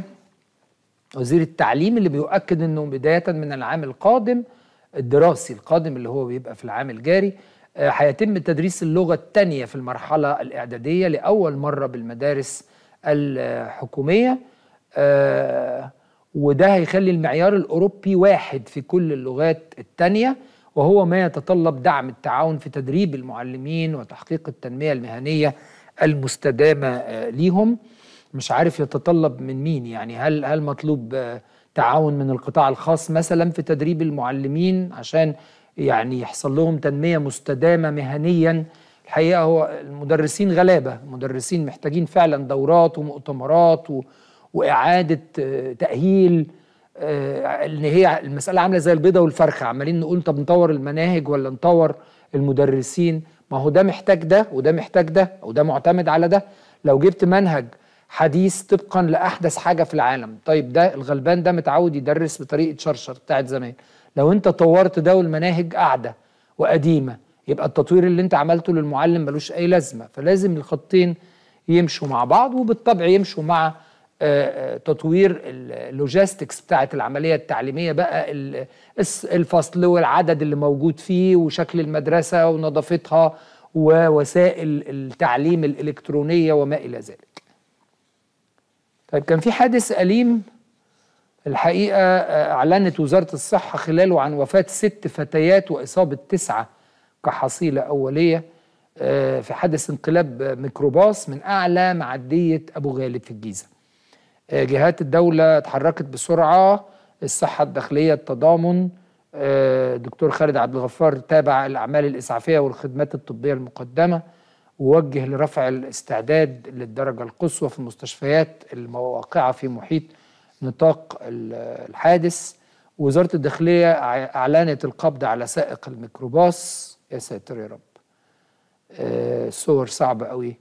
لوزير التعليم اللي بيؤكد أنه بداية من العام القادم الدراسي القادم اللي هو بيبقى في العام الجاري هيتم تدريس اللغة الثانية في المرحلة الإعدادية لأول مرة بالمدارس الحكومية، وده هيخلي المعيار الأوروبي واحد في كل اللغات الثانية، وهو ما يتطلب دعم التعاون في تدريب المعلمين وتحقيق التنمية المهنية المستدامة ليهم. مش عارف يتطلب من مين، يعني هل هل مطلوب تعاون من القطاع الخاص مثلا في تدريب المعلمين عشان يعني يحصل لهم تنمية مستدامة مهنيا؟ الحقيقة هو المدرسين غلابة، المدرسين محتاجين فعلا دورات ومؤتمرات و... وإعادة تأهيل. اللي هي المسألة عاملة زي البيضة والفرخة، عمالين نقول طب نطور المناهج ولا نطور المدرسين، ما هو ده محتاج ده وده محتاج ده وده معتمد على ده. لو جبت منهج حديث طبقا لأحدث حاجة في العالم، طيب ده الغلبان ده متعود يدرس بطريقة شرشر بتاعت زمان، لو انت طورت ده والمناهج قاعدة وقديمة يبقى التطوير اللي انت عملته للمعلم ملوش أي لازمة. فلازم الخطين يمشوا مع بعض، وبالطبع يمشوا مع تطوير اللوجيستكس بتاعت العملية التعليمية بقى، الفصل والعدد اللي موجود فيه وشكل المدرسة ونظافتها ووسائل التعليم الإلكترونية وما إلى ذلك. طيب كان في حادث أليم الحقيقة أعلنت وزارة الصحة خلاله عن وفاة ست فتيات وإصابة تسعة كحصيلة أولية في حادث انقلاب ميكروباص من أعلى معدية أبو غالب في الجيزة. جهات الدولة اتحركت بسرعة، الصحة الداخلية، التضامن، دكتور خالد عبد الغفار تابع الأعمال الإسعافية والخدمات الطبية المقدمة، ووجه لرفع الاستعداد للدرجة القصوى في المستشفيات المواقعة في محيط نطاق الحادث. وزارة الداخلية أعلنت القبض على سائق الميكروباص. يا ساتر يا رب، آه صور صعبة قوي.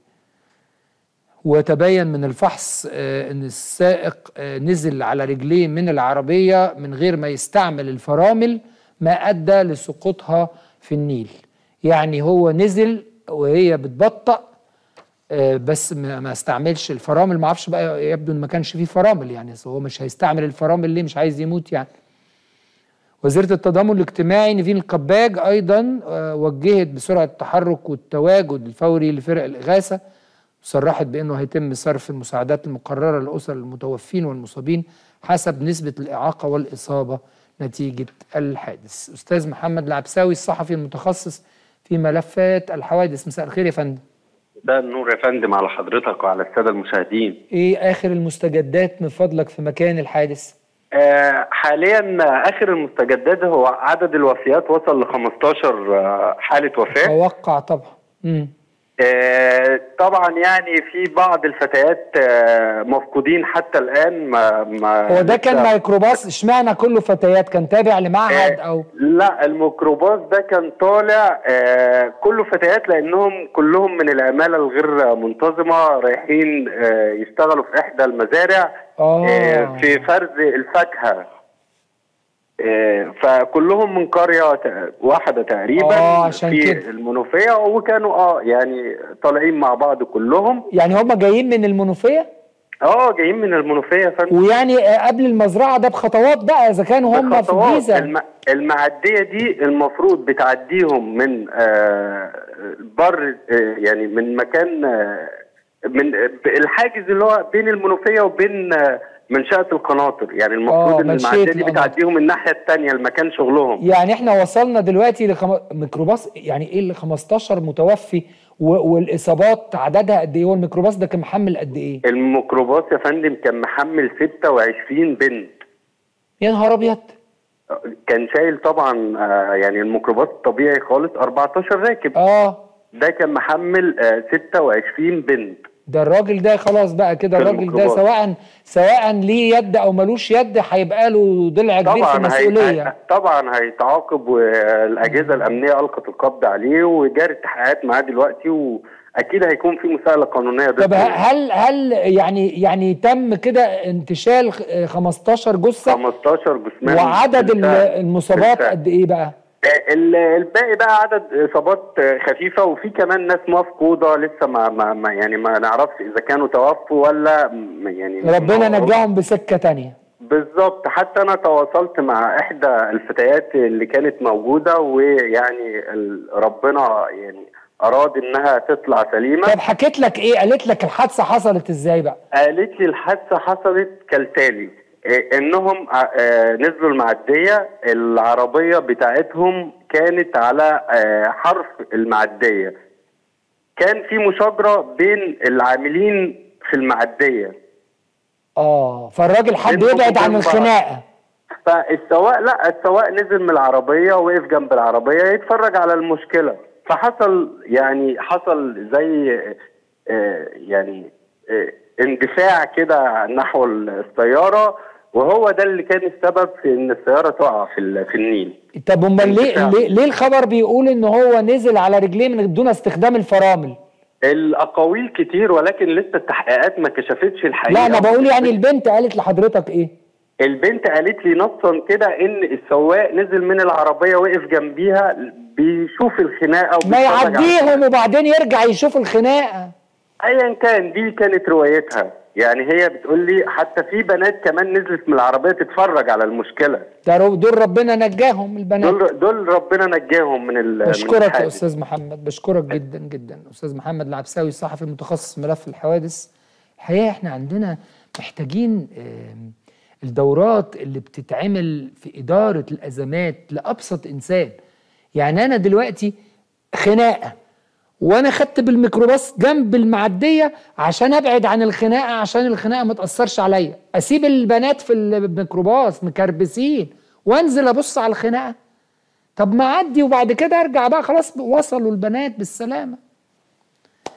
وتبين من الفحص آه أن السائق آه نزل على رجليه من العربية من غير ما يستعمل الفرامل، ما أدى لسقوطها في النيل. يعني هو نزل وهي بتبطأ آه بس ما استعملش الفرامل. ما اعرفش بقى، يبدو ان ما كانش فيه فرامل، يعني هو مش هيستعمل الفرامل ليه؟ مش عايز يموت يعني. وزيرة التضامن الاجتماعي نيفين القباج أيضا وجهت بسرعة التحرك والتواجد الفوري لفرق الإغاثة، وصرحت بأنه هيتم صرف المساعدات المقررة لأسر المتوفين والمصابين حسب نسبة الإعاقة والإصابة نتيجة الحادث. أستاذ محمد العبساوي الصحفي المتخصص في ملفات الحوادث، مساء الخير يا فندم. ده النور يا فندم على حضرتك وعلى السادة المشاهدين. إيه آخر المستجدات من فضلك في مكان الحادث؟ آه حاليا اخر المستجدات هو عدد الوفيات وصل ل خمستاشر آه حاله وفاه. توقع طبعا. امم آه طبعا يعني في بعض الفتيات آه مفقودين حتى الان. ما ما هو ده كان ميكروباص؟ اشمعنى كله فتيات؟ كان تابع لمعهد او آه لا، الميكروباص ده كان طالع آه كله فتيات لانهم كلهم من العماله الغير منتظمه رايحين آه يشتغلوا في احدى المزارع آه. آه في فرز الفاكهه. آه فكلهم من قريه واحده تقريبا آه عشان في كده. المنوفيه، وكانوا اه يعني طالعين مع بعض كلهم. يعني هم جايين من المنوفيه؟ اه جايين من المنوفيه يا فندم. ويعني قبل المزرعه ده بخطوات بقى اذا كانوا هم في الجيزه. الم... المعديه دي المفروض بتعديهم من آه بر آه يعني من مكان آه من آه الحاجز اللي هو بين المنوفيه وبين آه منشأة القناطر. يعني المفروض ان المعديه دي بتعديهم الناحيه الثانيه لمكان شغلهم. يعني احنا وصلنا دلوقتي لخم... ميكروباص، يعني ايه اللي خمستاشر متوفي و... والاصابات عددها قد ايه؟ هو الميكروباص ده كان محمل قد ايه؟ الميكروباص يا فندم كان محمل ستة وعشرين بنت. يا نهار ابيض. كان شايل طبعا آه يعني الميكروباص الطبيعي خالص أربعتاشر راكب. اه ده كان محمل آه ستة وعشرين بنت. ده الراجل ده خلاص بقى كده، الراجل ده سواء سواء ليه يد او ملوش يد هيبقى له ضلع كبير في المسؤوليه. هي... طبعا هيتعاقب، والاجهزه الامنيه القت القبض عليه وجاري التحقيقات معاه دلوقتي، واكيد هيكون في مساءله قانونيه ضده. طب هل هل يعني يعني تم كده انتشال خمستاشر جثه؟ خمستاشر جثمان. وعدد المصابات قد ايه بقى؟ الباقي بقى عدد اصابات خفيفه، وفي كمان ناس مفقوده لسه ما, ما, ما يعني ما نعرفش اذا كانوا توفوا ولا يعني ربنا نجاهم بسكه تانية. بالظبط. حتى انا تواصلت مع احدى الفتيات اللي كانت موجوده، ويعني ربنا يعني اراد انها تطلع سليمه. طب حكيت لك ايه؟ قالت لك الحادثه حصلت ازاي بقى؟ قالت لي الحادثه حصلت كالتالي: انهم نزلوا المعديه، العربيه بتاعتهم كانت على حرف المعديه، كان في مشاجره بين العاملين في المعديه. اه فالراجل حد يبعد عن الخناقه، فالسواق لا السواق نزل من العربيه ووقف جنب العربيه يتفرج على المشكله، فحصل يعني حصل زي يعني اندفاع كده نحو السياره، وهو ده اللي كان السبب في ان السياره تقع في في النيل. طب امال ليه ليه ليه الخبر بيقول ان هو نزل على رجليه من دون استخدام الفرامل؟ الاقاويل كتير، ولكن لسه التحقيقات ما كشفتش الحقيقه. لا انا بقول يعني البنت قالت لحضرتك ايه؟ البنت قالت لي نصا كده ان السواق نزل من العربيه وقف جنبيها بيشوف الخناقه ما يعديهم وبعدين يرجع يشوف الخناقه. ايا كان دي كانت روايتها. يعني هي بتقول لي حتى في بنات كمان نزلت من العربيه تتفرج على المشكله. ده دول ربنا نجاهم البنات. دول دول ربنا نجاهم من ال بشكرك يا استاذ محمد، بشكرك جدا جدا استاذ محمد العبساوي الصحفي المتخصص ملف الحوادث. الحقيقه احنا عندنا محتاجين الدورات اللي بتتعمل في اداره الازمات لابسط انسان. يعني انا دلوقتي خناقه وانا خدت بالميكروباص جنب المعديه عشان ابعد عن الخناقه، عشان الخناقه ما تاثرش عليا، اسيب البنات في الميكروباص مكربسين وانزل ابص على الخناقه؟ طب ما اعدي وبعد كده ارجع بقى، خلاص وصلوا البنات بالسلامه.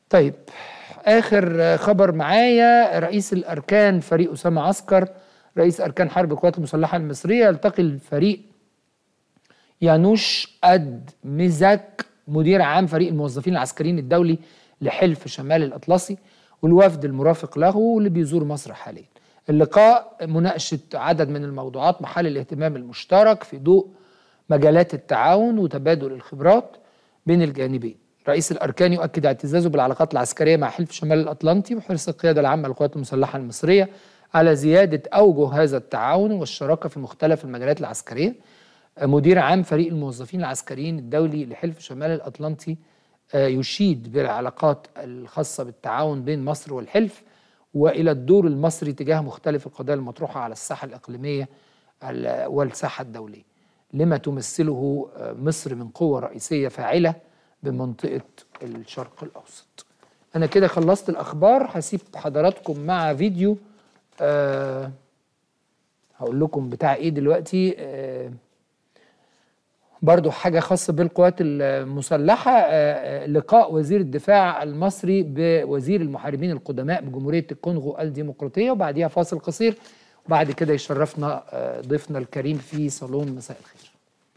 طيب آخر خبر معايا، رئيس الأركان فريق أسامة عسكر رئيس أركان حرب القوات المسلحة المصرية يلتقي الفريق يانوش أدميزاك مدير عام فريق الموظفين العسكريين الدولي لحلف شمال الأطلسي والوفد المرافق له واللي بيزور مصر حاليا. اللقاء مناقشة عدد من الموضوعات محل الاهتمام المشترك في ضوء مجالات التعاون وتبادل الخبرات بين الجانبين. رئيس الأركان يؤكد اعتزازه بالعلاقات العسكرية مع حلف شمال الأطلنطي وحرص القيادة العامة للقوات المسلحة المصرية على زيادة أوجه هذا التعاون والشراكة في مختلف المجالات العسكرية. مدير عام فريق الموظفين العسكريين الدولي لحلف شمال الأطلنطي يشيد بالعلاقات الخاصة بالتعاون بين مصر والحلف وإلى الدور المصري تجاه مختلف القضايا المطروحة على الساحة الإقليمية والساحة الدولية لما تمثله مصر من قوة رئيسية فاعلة بمنطقة الشرق الأوسط. أنا كده خلصت الأخبار، هسيب حضراتكم مع فيديو أه هقول لكم بتاع إيه دلوقتي، أه برضو حاجة خاصة بالقوات المسلحة. أه لقاء وزير الدفاع المصري بوزير المحاربين القدماء بجمهورية الكونغو الديمقراطية، وبعديها فاصل قصير وبعد كده يشرفنا أه ضيفنا الكريم في صالون مساء الخير.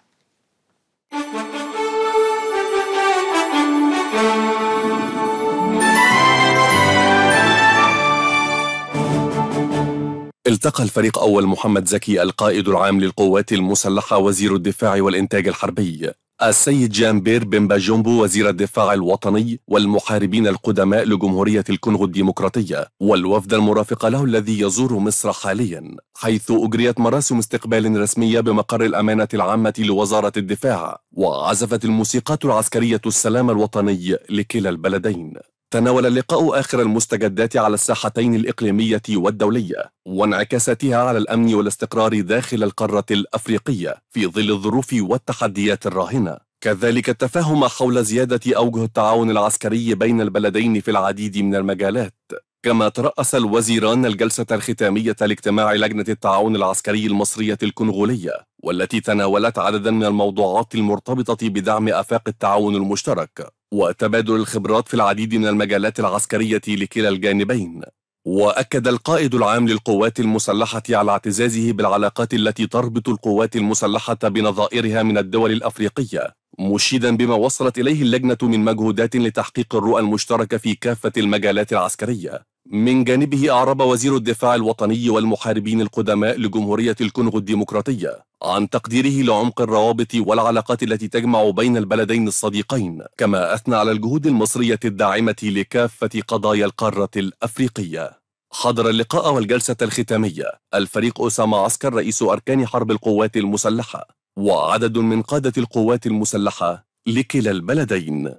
التقى الفريق أول محمد زكي القائد العام للقوات المسلحة وزير الدفاع والإنتاج الحربي، السيد جامبير بيمبا جومبو وزير الدفاع الوطني والمحاربين القدماء لجمهورية الكونغو الديمقراطية والوفد المرافق له الذي يزور مصر حاليا، حيث أجريت مراسم استقبال رسمية بمقر الأمانة العامة لوزارة الدفاع، وعزفت الموسيقات العسكرية السلام الوطني لكلا البلدين. تناول اللقاء آخر المستجدات على الساحتين الإقليمية والدولية وانعكاساتها على الأمن والاستقرار داخل القارة الأفريقية في ظل الظروف والتحديات الراهنة، كذلك التفاهم حول زيادة أوجه التعاون العسكري بين البلدين في العديد من المجالات. كما ترأس الوزيران الجلسة الختامية لاجتماع لجنة التعاون العسكري المصرية الكونغولية، والتي تناولت عددا من الموضوعات المرتبطة بدعم آفاق التعاون المشترك وتبادل الخبرات في العديد من المجالات العسكرية لكلا الجانبين. وأكد القائد العام للقوات المسلحة على اعتزازه بالعلاقات التي تربط القوات المسلحة بنظائرها من الدول الأفريقية، مشيدا بما وصلت إليه اللجنة من مجهودات لتحقيق الرؤى المشتركة في كافة المجالات العسكرية. من جانبه أعرب وزير الدفاع الوطني والمحاربين القدماء لجمهورية الكونغو الديمقراطية عن تقديره لعمق الروابط والعلاقات التي تجمع بين البلدين الصديقين، كما أثنى على الجهود المصرية الداعمة لكافة قضايا القارة الأفريقية. حضر اللقاء والجلسة الختامية الفريق أسامة عسكر رئيس أركان حرب القوات المسلحة وعدد من قادة القوات المسلحة لكلا البلدين.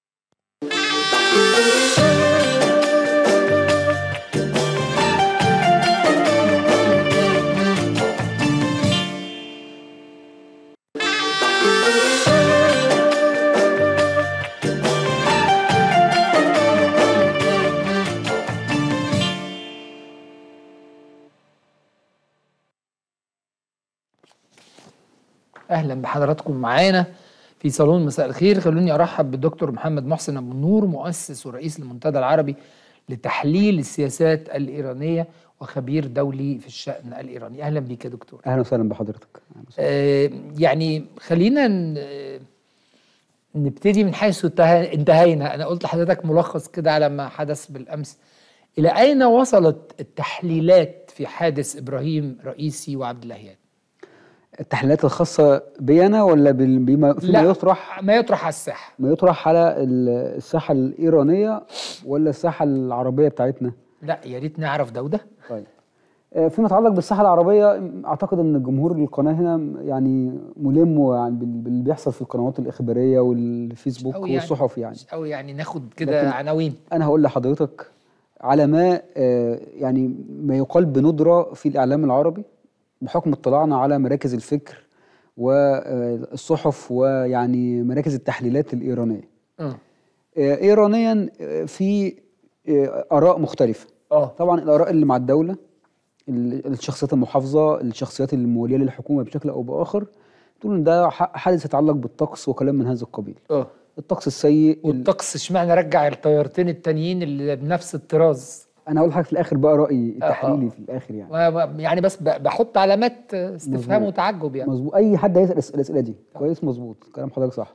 أهلا بحضراتكم معانا في صالون مساء الخير. خلوني أرحب بالدكتور محمد محسن أبو النور، مؤسس ورئيس المنتدى العربي لتحليل السياسات الإيرانية وخبير دولي في الشأن الإيراني. أهلا بك يا دكتور. أهلا وسهلا بحضرتك. آه يعني خلينا نبتدي من حيث انتهينا. أنا قلت لحضرتك ملخص كده على ما حدث بالأمس. إلى أين وصلت التحليلات في حادث إبراهيم رئيسي وعبد اللهيان؟ التحليلات الخاصة بي أنا ولا بما فيما يطرح؟ ما يطرح على الساحة، ما يطرح على الساحة الإيرانية ولا الساحة العربية بتاعتنا؟ لا يا ريت نعرف ده وده. طيب فيما يتعلق بالساحة العربية، أعتقد أن جمهور القناة هنا يعني ملم يعني باللي بيحصل في القنوات الإخبارية والفيسبوك يعني والصحف يعني أو يعني ناخد كده عناوين. أنا هقول لحضرتك على ما يعني ما يقال بندرة في الإعلام العربي بحكم اطلاعنا على مراكز الفكر والصحف ويعني مراكز التحليلات الإيرانية. م. إيرانيا في آراء مختلفة. أوه. طبعا الآراء اللي مع الدولة، الشخصيات المحافظة، الشخصيات المولية للحكومة بشكل أو بآخر، تقول إن ده حادث يتعلق بالطقس وكلام من هذا القبيل. أوه. الطقس السيء. والطقس اشمعنى رجع الطيارتين التانيين اللي بنفس الطراز؟ انا هقول حاجه في الاخر بقى، رايي التحليلي آه. في الاخر يعني يعني بس بحط علامات استفهام وتعجب يعني. مظبوط، اي حد هيسال الاسئله دي كويس، مظبوط كلام حضرتك صح.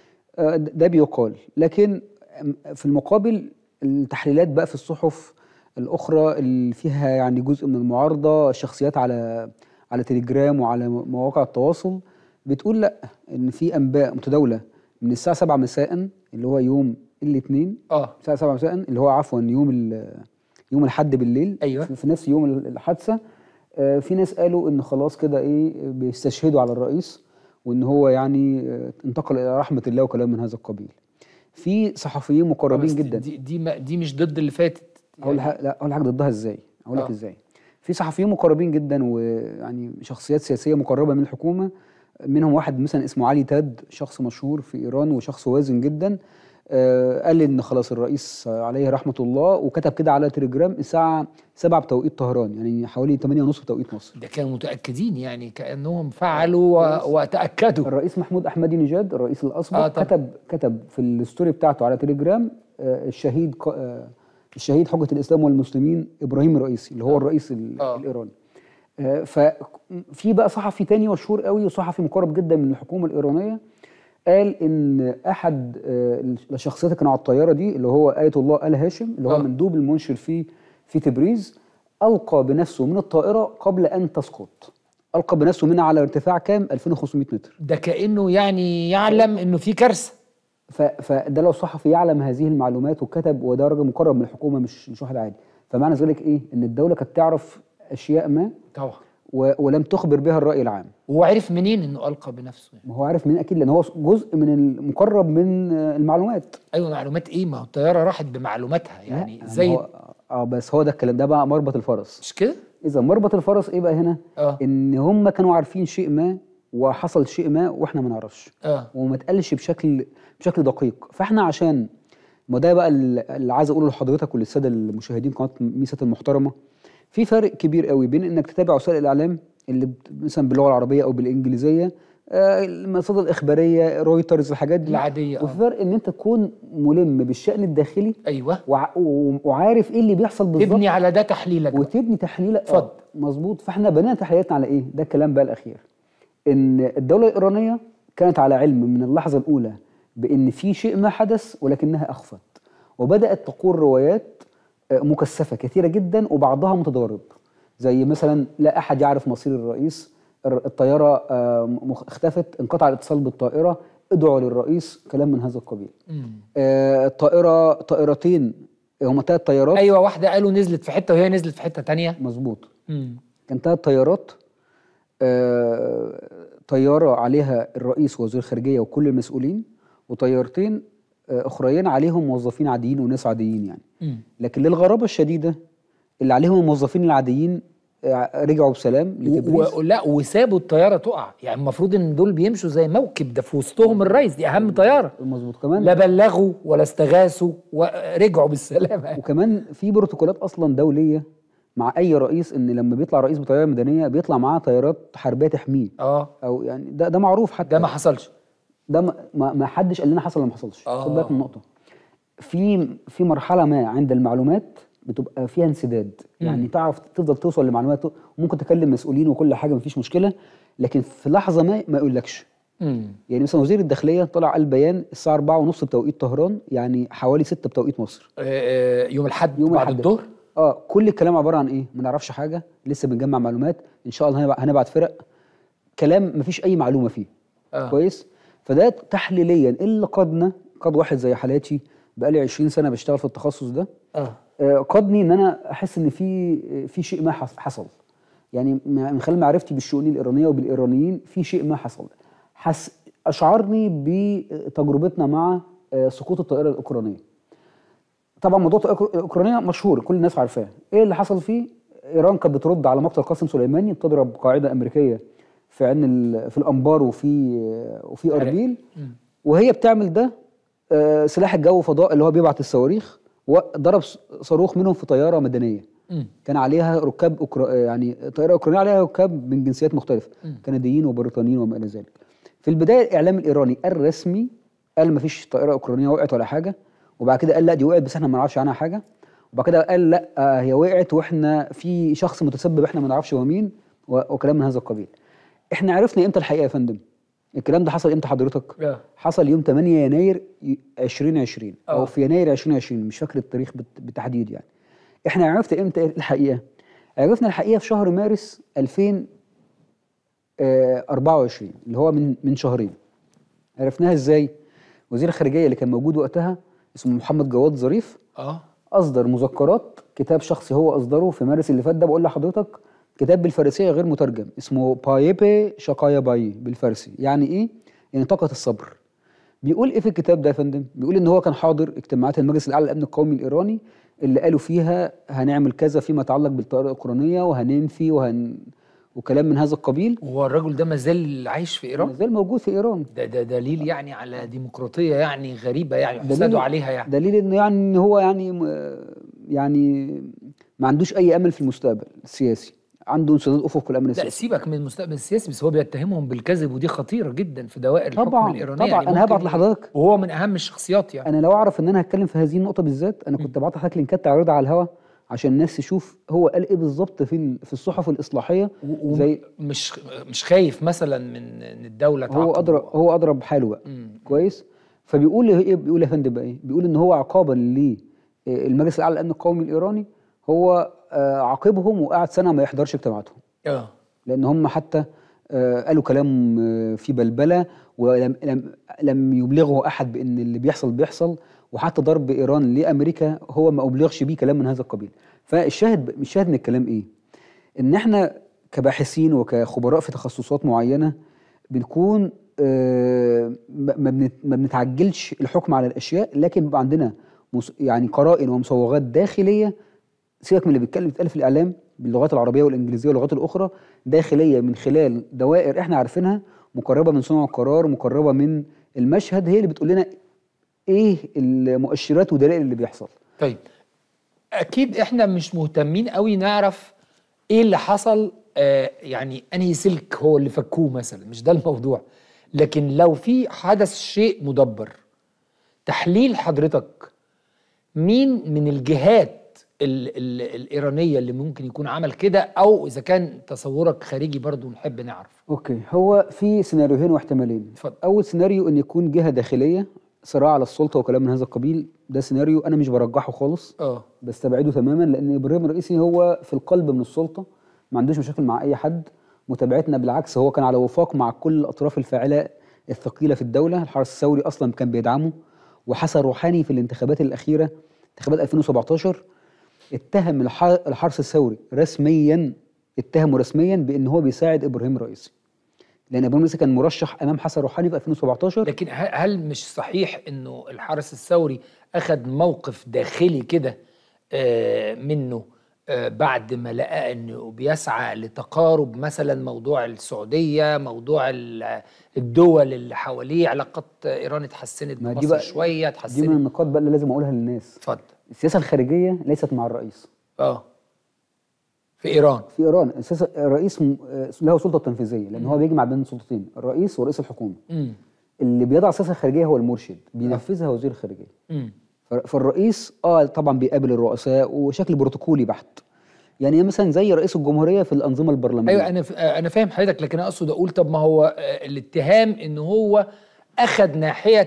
ده بيقال، لكن في المقابل التحليلات بقى في الصحف الاخرى اللي فيها يعني جزء من المعارضه، الشخصيات على على تليجرام وعلى مواقع التواصل بتقول لا، ان في انباء متداوله من الساعه سبعة مساء اللي هو يوم الاثنين، اه الساعه سبعة مساء اللي هو عفوا يوم يوم الاحد بالليل، ايوه في نفس يوم الحادثه. آه في ناس قالوا ان خلاص كده ايه بيستشهدوا على الرئيس، وان هو يعني آه انتقل الى رحمه الله وكلام من هذا القبيل. في صحفيين مقربين جدا. دي دي دي مش ضد اللي فاتت يعني. اقول لا اقول حاجه ضدها ازاي؟ اقول لك ازاي. في صحفيين مقربين جدا ويعني شخصيات سياسيه مقربه من الحكومه، منهم واحد مثلا اسمه علي تاد، شخص مشهور في ايران وشخص وازن جدا. آه قال ان خلاص الرئيس عليه رحمه الله، وكتب كده على تليجرام الساعه سبعة بتوقيت طهران، يعني حوالي ثمانية ونص بتوقيت مصر. ده كانوا متاكدين يعني، كانهم فعلوا وتاكدوا. الرئيس محمود احمدي نجاد الرئيس الاسبق آه كتب كتب في الستوري بتاعته على تليجرام آه الشهيد آه الشهيد حجه الاسلام والمسلمين ابراهيم الرئيسي اللي هو الرئيس آه. الايراني. آه ففي بقى صحفي تاني مشهور قوي وصحفي مقرب جدا من الحكومه الايرانيه، قال ان احد الشخصيات اللي كانوا على الطياره دي اللي هو آية الله آل هاشم اللي هو آه. مندوب المنشر في في تبريز، القى بنفسه من الطائره قبل ان تسقط. القى بنفسه منها على ارتفاع كام؟ ألفين وخمسمائة متر. ده كانه يعني يعلم انه في كارثه. فده لو صحفي يعلم هذه المعلومات وكتب، وده راجل مقرب من الحكومه مش مش واحد عادي، فمعنى ذلك ايه؟ ان الدوله كانت تعرف اشياء ما طبعا ولم تخبر بها الرأي العام. هو عرف منين انه ألقى بنفسه؟ ما هو عارف منين اكيد، لان هو جزء من المقرب من المعلومات. ايوه معلومات ايه؟ ما هو الطياره راحت بمعلوماتها يعني زي اه بس هو ده الكلام ده بقى مربط الفرس، مش كده؟ اذا مربط الفرس ايه بقى هنا؟ اه ان هم كانوا عارفين شيء ما وحصل شيء ما واحنا ما نعرفش. اه وما اتقالش بشكل بشكل دقيق، فاحنا عشان ما ده بقى اللي عايز اقوله لحضرتك وللساده المشاهدين قناه ميسات المحترمه، في فرق كبير قوي بين انك تتابع وسائل الاعلام اللي مثلا باللغه العربيه او بالانجليزيه، آه المصادر الاخباريه رويترز الحاجات دي العاديه، وفي فرق ان انت تكون ملم بالشان الداخلي. ايوه وع وعارف ايه اللي بيحصل بالظبط، تبني على ده تحليلك وتبني تحليلك. اتفضل. مظبوط. فاحنا بنينا تحليلاتنا على ايه؟ ده الكلام بقى الاخير، ان الدوله الايرانيه كانت على علم من اللحظه الاولى بان في شيء ما حدث ولكنها اخفت، وبدات تقول روايات مكثفه كثيره جدا وبعضها متضارب، زي مثلا لا احد يعرف مصير الرئيس، الطياره اختفت، انقطع الاتصال بالطائره، ادعوا للرئيس، كلام من هذا القبيل. آه الطائره طائرتين، هما ثلاث طيارات. ايوه واحده قالوا نزلت في حته وهي نزلت في حته ثانيه. مظبوط. كان ثلاث طيارات، آه طياره عليها الرئيس ووزير الخارجيه وكل المسؤولين، وطيارتين آه اخرين عليهم موظفين عاديين وناس عاديين يعني. م. لكن للغرابه الشديده اللي عليهم الموظفين العاديين رجعوا بسلام لتبريز. لا وسابوا الطياره تقع، يعني المفروض ان دول بيمشوا زي موكب، ده في وسطهم الرئيس، دي اهم طياره. مظبوط. كمان لا بلغوا ولا استغاثوا ورجعوا بالسلامه. وكمان في بروتوكولات اصلا دوليه مع اي رئيس، ان لما بيطلع رئيس بطياره مدنيه بيطلع معاه طيارات حربيه تحميه. اه او يعني ده ده معروف حتى. ده ما حصلش. ده ما, ما حدش قال لنا حصل ولا ما حصلش. آه. خد بالك من النقطه. في في مرحله ما عند المعلومات بتبقى فيها انسداد، يعني تعرف تفضل توصل لمعلومات وممكن تكلم مسؤولين وكل حاجه مفيش مشكله، لكن في لحظه ما ما يقولكش. يعني مثلا وزير الداخليه طلع قال بيان الساعه أربعة ونص بتوقيت طهران، يعني حوالي ستة بتوقيت مصر. آه يوم الاحد يوم بعد الظهر. اه كل الكلام عباره عن ايه؟ ما نعرفش حاجه، لسه بنجمع معلومات، ان شاء الله هنبعت فرق، كلام مفيش اي معلومه فيه. آه. كويس. فده تحليليا اللي قادنا، قاد واحد زي حالاتي بقالي عشرين سنه بشتغل في التخصص ده. اه قادني ان انا احس ان في في شيء ما حصل، يعني من خلال معرفتي بالشؤون الايرانيه وبالايرانيين في شيء ما حصل، حس اشعرني بتجربتنا مع سقوط الطائره الاوكرانيه. طبعا موضوع الطائره الاوكرانيه مشهور كل الناس عارفاه. ايه اللي حصل فيه؟ ايران كانت بترد على مقتل قاسم سليماني، بتضرب قاعده امريكيه في عين في الانبار وفي وفي اربيل، وهي بتعمل ده سلاح الجو فضاء اللي هو بيبعت الصواريخ، وضرب صاروخ منهم في طياره مدنيه. م. كان عليها ركاب أكرا... يعني طائره اوكرانيه عليها ركاب من جنسيات مختلفه، م. كنديين وبريطانيين وما الى ذلك. في البدايه الاعلام الايراني الرسمي قال ما فيش طائره اوكرانيه وقعت ولا حاجه، وبعد كده قال لا دي وقعت بس احنا ما نعرفش عنها حاجه، وبعد كده قال لا آه هي وقعت واحنا في شخص متسبب احنا ما نعرفش هو مين، وكلام من هذا القبيل. احنا عرفنا امتى الحقيقه يا فندم؟ الكلام ده حصل امتى حضرتك؟ yeah. حصل يوم تمانية يناير ألفين وعشرين oh. او في يناير ألفين وعشرين، مش فاكر التاريخ بالتحديد يعني. احنا عرفنا امتى الحقيقه؟ عرفنا الحقيقه في شهر مارس ألفين وأربعة وعشرين اللي هو من من شهرين. عرفناها ازاي؟ وزير الخارجيه اللي كان موجود وقتها اسمه محمد جواد ظريف اه اصدر مذكرات، كتاب شخصي هو اصدره في مارس اللي فات ده. بقول لحضرتك كتاب بالفارسيه غير مترجم اسمه بايبي شقايا باي بالفارسي. يعني ايه؟ يعني طاقه الصبر. بيقول ايه في الكتاب ده يا فندم؟ بيقول ان هو كان حاضر اجتماعات المجلس الاعلى للامن القومي الايراني اللي قالوا فيها هنعمل كذا فيما يتعلق بالطائره الاوكرانيه وهننفي وهن وكلام من هذا القبيل. هو الرجل ده ما زال عايش في ايران؟ ما زال موجود في ايران. ده ده دليل يعني على ديمقراطيه يعني غريبه يعني حسدوا عليها يعني. دليل انه يعني ان هو يعني يعني ما عندوش اي امل في المستقبل السياسي، عنده انسداد افق الامن السياسي. لا سيبك من المستقبل السياسي، بس هو بيتهمهم بالكذب ودي خطيره جدا في دوائر طبعًا الحكم الايرانيه. طبعا يعني انا هبعت لحضرتك، وهو من اهم الشخصيات يعني. انا لو اعرف ان انا هتكلم في هذه النقطه بالذات انا كنت بعت لحضرتك لينكات تعرضها على الهواء عشان الناس تشوف هو قال ايه بالظبط في في الصحف الاصلاحيه. زي مش مش خايف مثلا من ان الدوله تعاقبه. هو اضرب هو اضرب بحاله بقى. مم. كويس. فبيقول ايه؟ بيقول يا فندم بقى ايه؟ بيقول ان هو عقابا للمجلس الاعلى للامن القومي الايراني هو عاقبهم وقعد سنه ما يحضرش اجتماعاتهم. اه لان هم حتى قالوا كلام فيه بلبله ولم لم لم يبلغه احد بان اللي بيحصل بيحصل، وحتى ضرب ايران لامريكا هو ما ابلغش بيه كلام من هذا القبيل. فالشاهد الشاهد من الكلام ايه؟ ان احنا كباحثين وكخبراء في تخصصات معينه بنكون آه ما بنتعجلش الحكم على الاشياء، لكن بيبقى عندنا يعني قرائن ومصوغات داخليه، سيبك من اللي بيتكلم بيتقال في الاعلام باللغات العربيه والانجليزيه واللغات الاخرى، داخليه من خلال دوائر احنا عارفينها، مقربه من صنع القرار، مقربه من المشهد، هي اللي بتقول لنا ايه المؤشرات ودلائل اللي بيحصل. طيب اكيد احنا مش مهتمين قوي نعرف ايه اللي حصل، آه يعني انهي سلك هو اللي فكوه مثلا، مش ده الموضوع. لكن لو في حدث شيء مدبر، تحليل حضرتك مين من الجهات ال ال الإيرانية اللي ممكن يكون عمل كده، أو إذا كان تصورك خارجي برضو نحب نعرف. أوكي، هو في سيناريوهين واحتمالين. اتفضل. أول سيناريو إن يكون جهة داخلية، صراع على السلطة وكلام من هذا القبيل، ده سيناريو أنا مش برجحه خالص، اه بستبعده تماما، لأن إبراهيم الرئيسي هو في القلب من السلطة، ما عندوش مشاكل مع أي حد. متابعتنا بالعكس، هو كان على وفاق مع كل الأطراف الفاعلة الثقيلة في الدولة. الحرس الثوري أصلا كان بيدعمه، وحسن روحاني في الانتخابات الأخيرة انتخابات ألفين وسبعتاشر اتهم الحرس الثوري رسميا، اتهمه رسميا بان هو بيساعد ابراهيم الرئيسي، لان ابراهيم الرئيسي كان مرشح امام حسن روحاني في ألفين وسبعتاشر. لكن هل مش صحيح انه الحرس الثوري اخذ موقف داخلي كده آه منه آه بعد ما لقى انه بيسعى لتقارب مثلا موضوع السعوديه، موضوع الدول اللي حواليه، علاقات ايران اتحسنت بمصر شويه، اتحسنت. دي من النقاط بقى اللي لازم اقولها للناس. اتفضل. السياسه الخارجيه ليست مع الرئيس. اه في ايران في ايران السياسه الرئيس له سلطه تنفيذيه، لان هو بيجمع بين سلطتين، الرئيس ورئيس الحكومه. مم. اللي بيضع السياسه الخارجيه هو المرشد، بينفذها وزير الخارجيه. مم. فالرئيس اه طبعا بيقابل الرؤساء وشكل بروتوكولي بحت، يعني مثلا زي رئيس الجمهوريه في الانظمه البرلمانيه. ايوه انا انا فاهم حضرتك، لكن اقصد اقول طب ما هو الاتهام ان هو اخذ ناحيه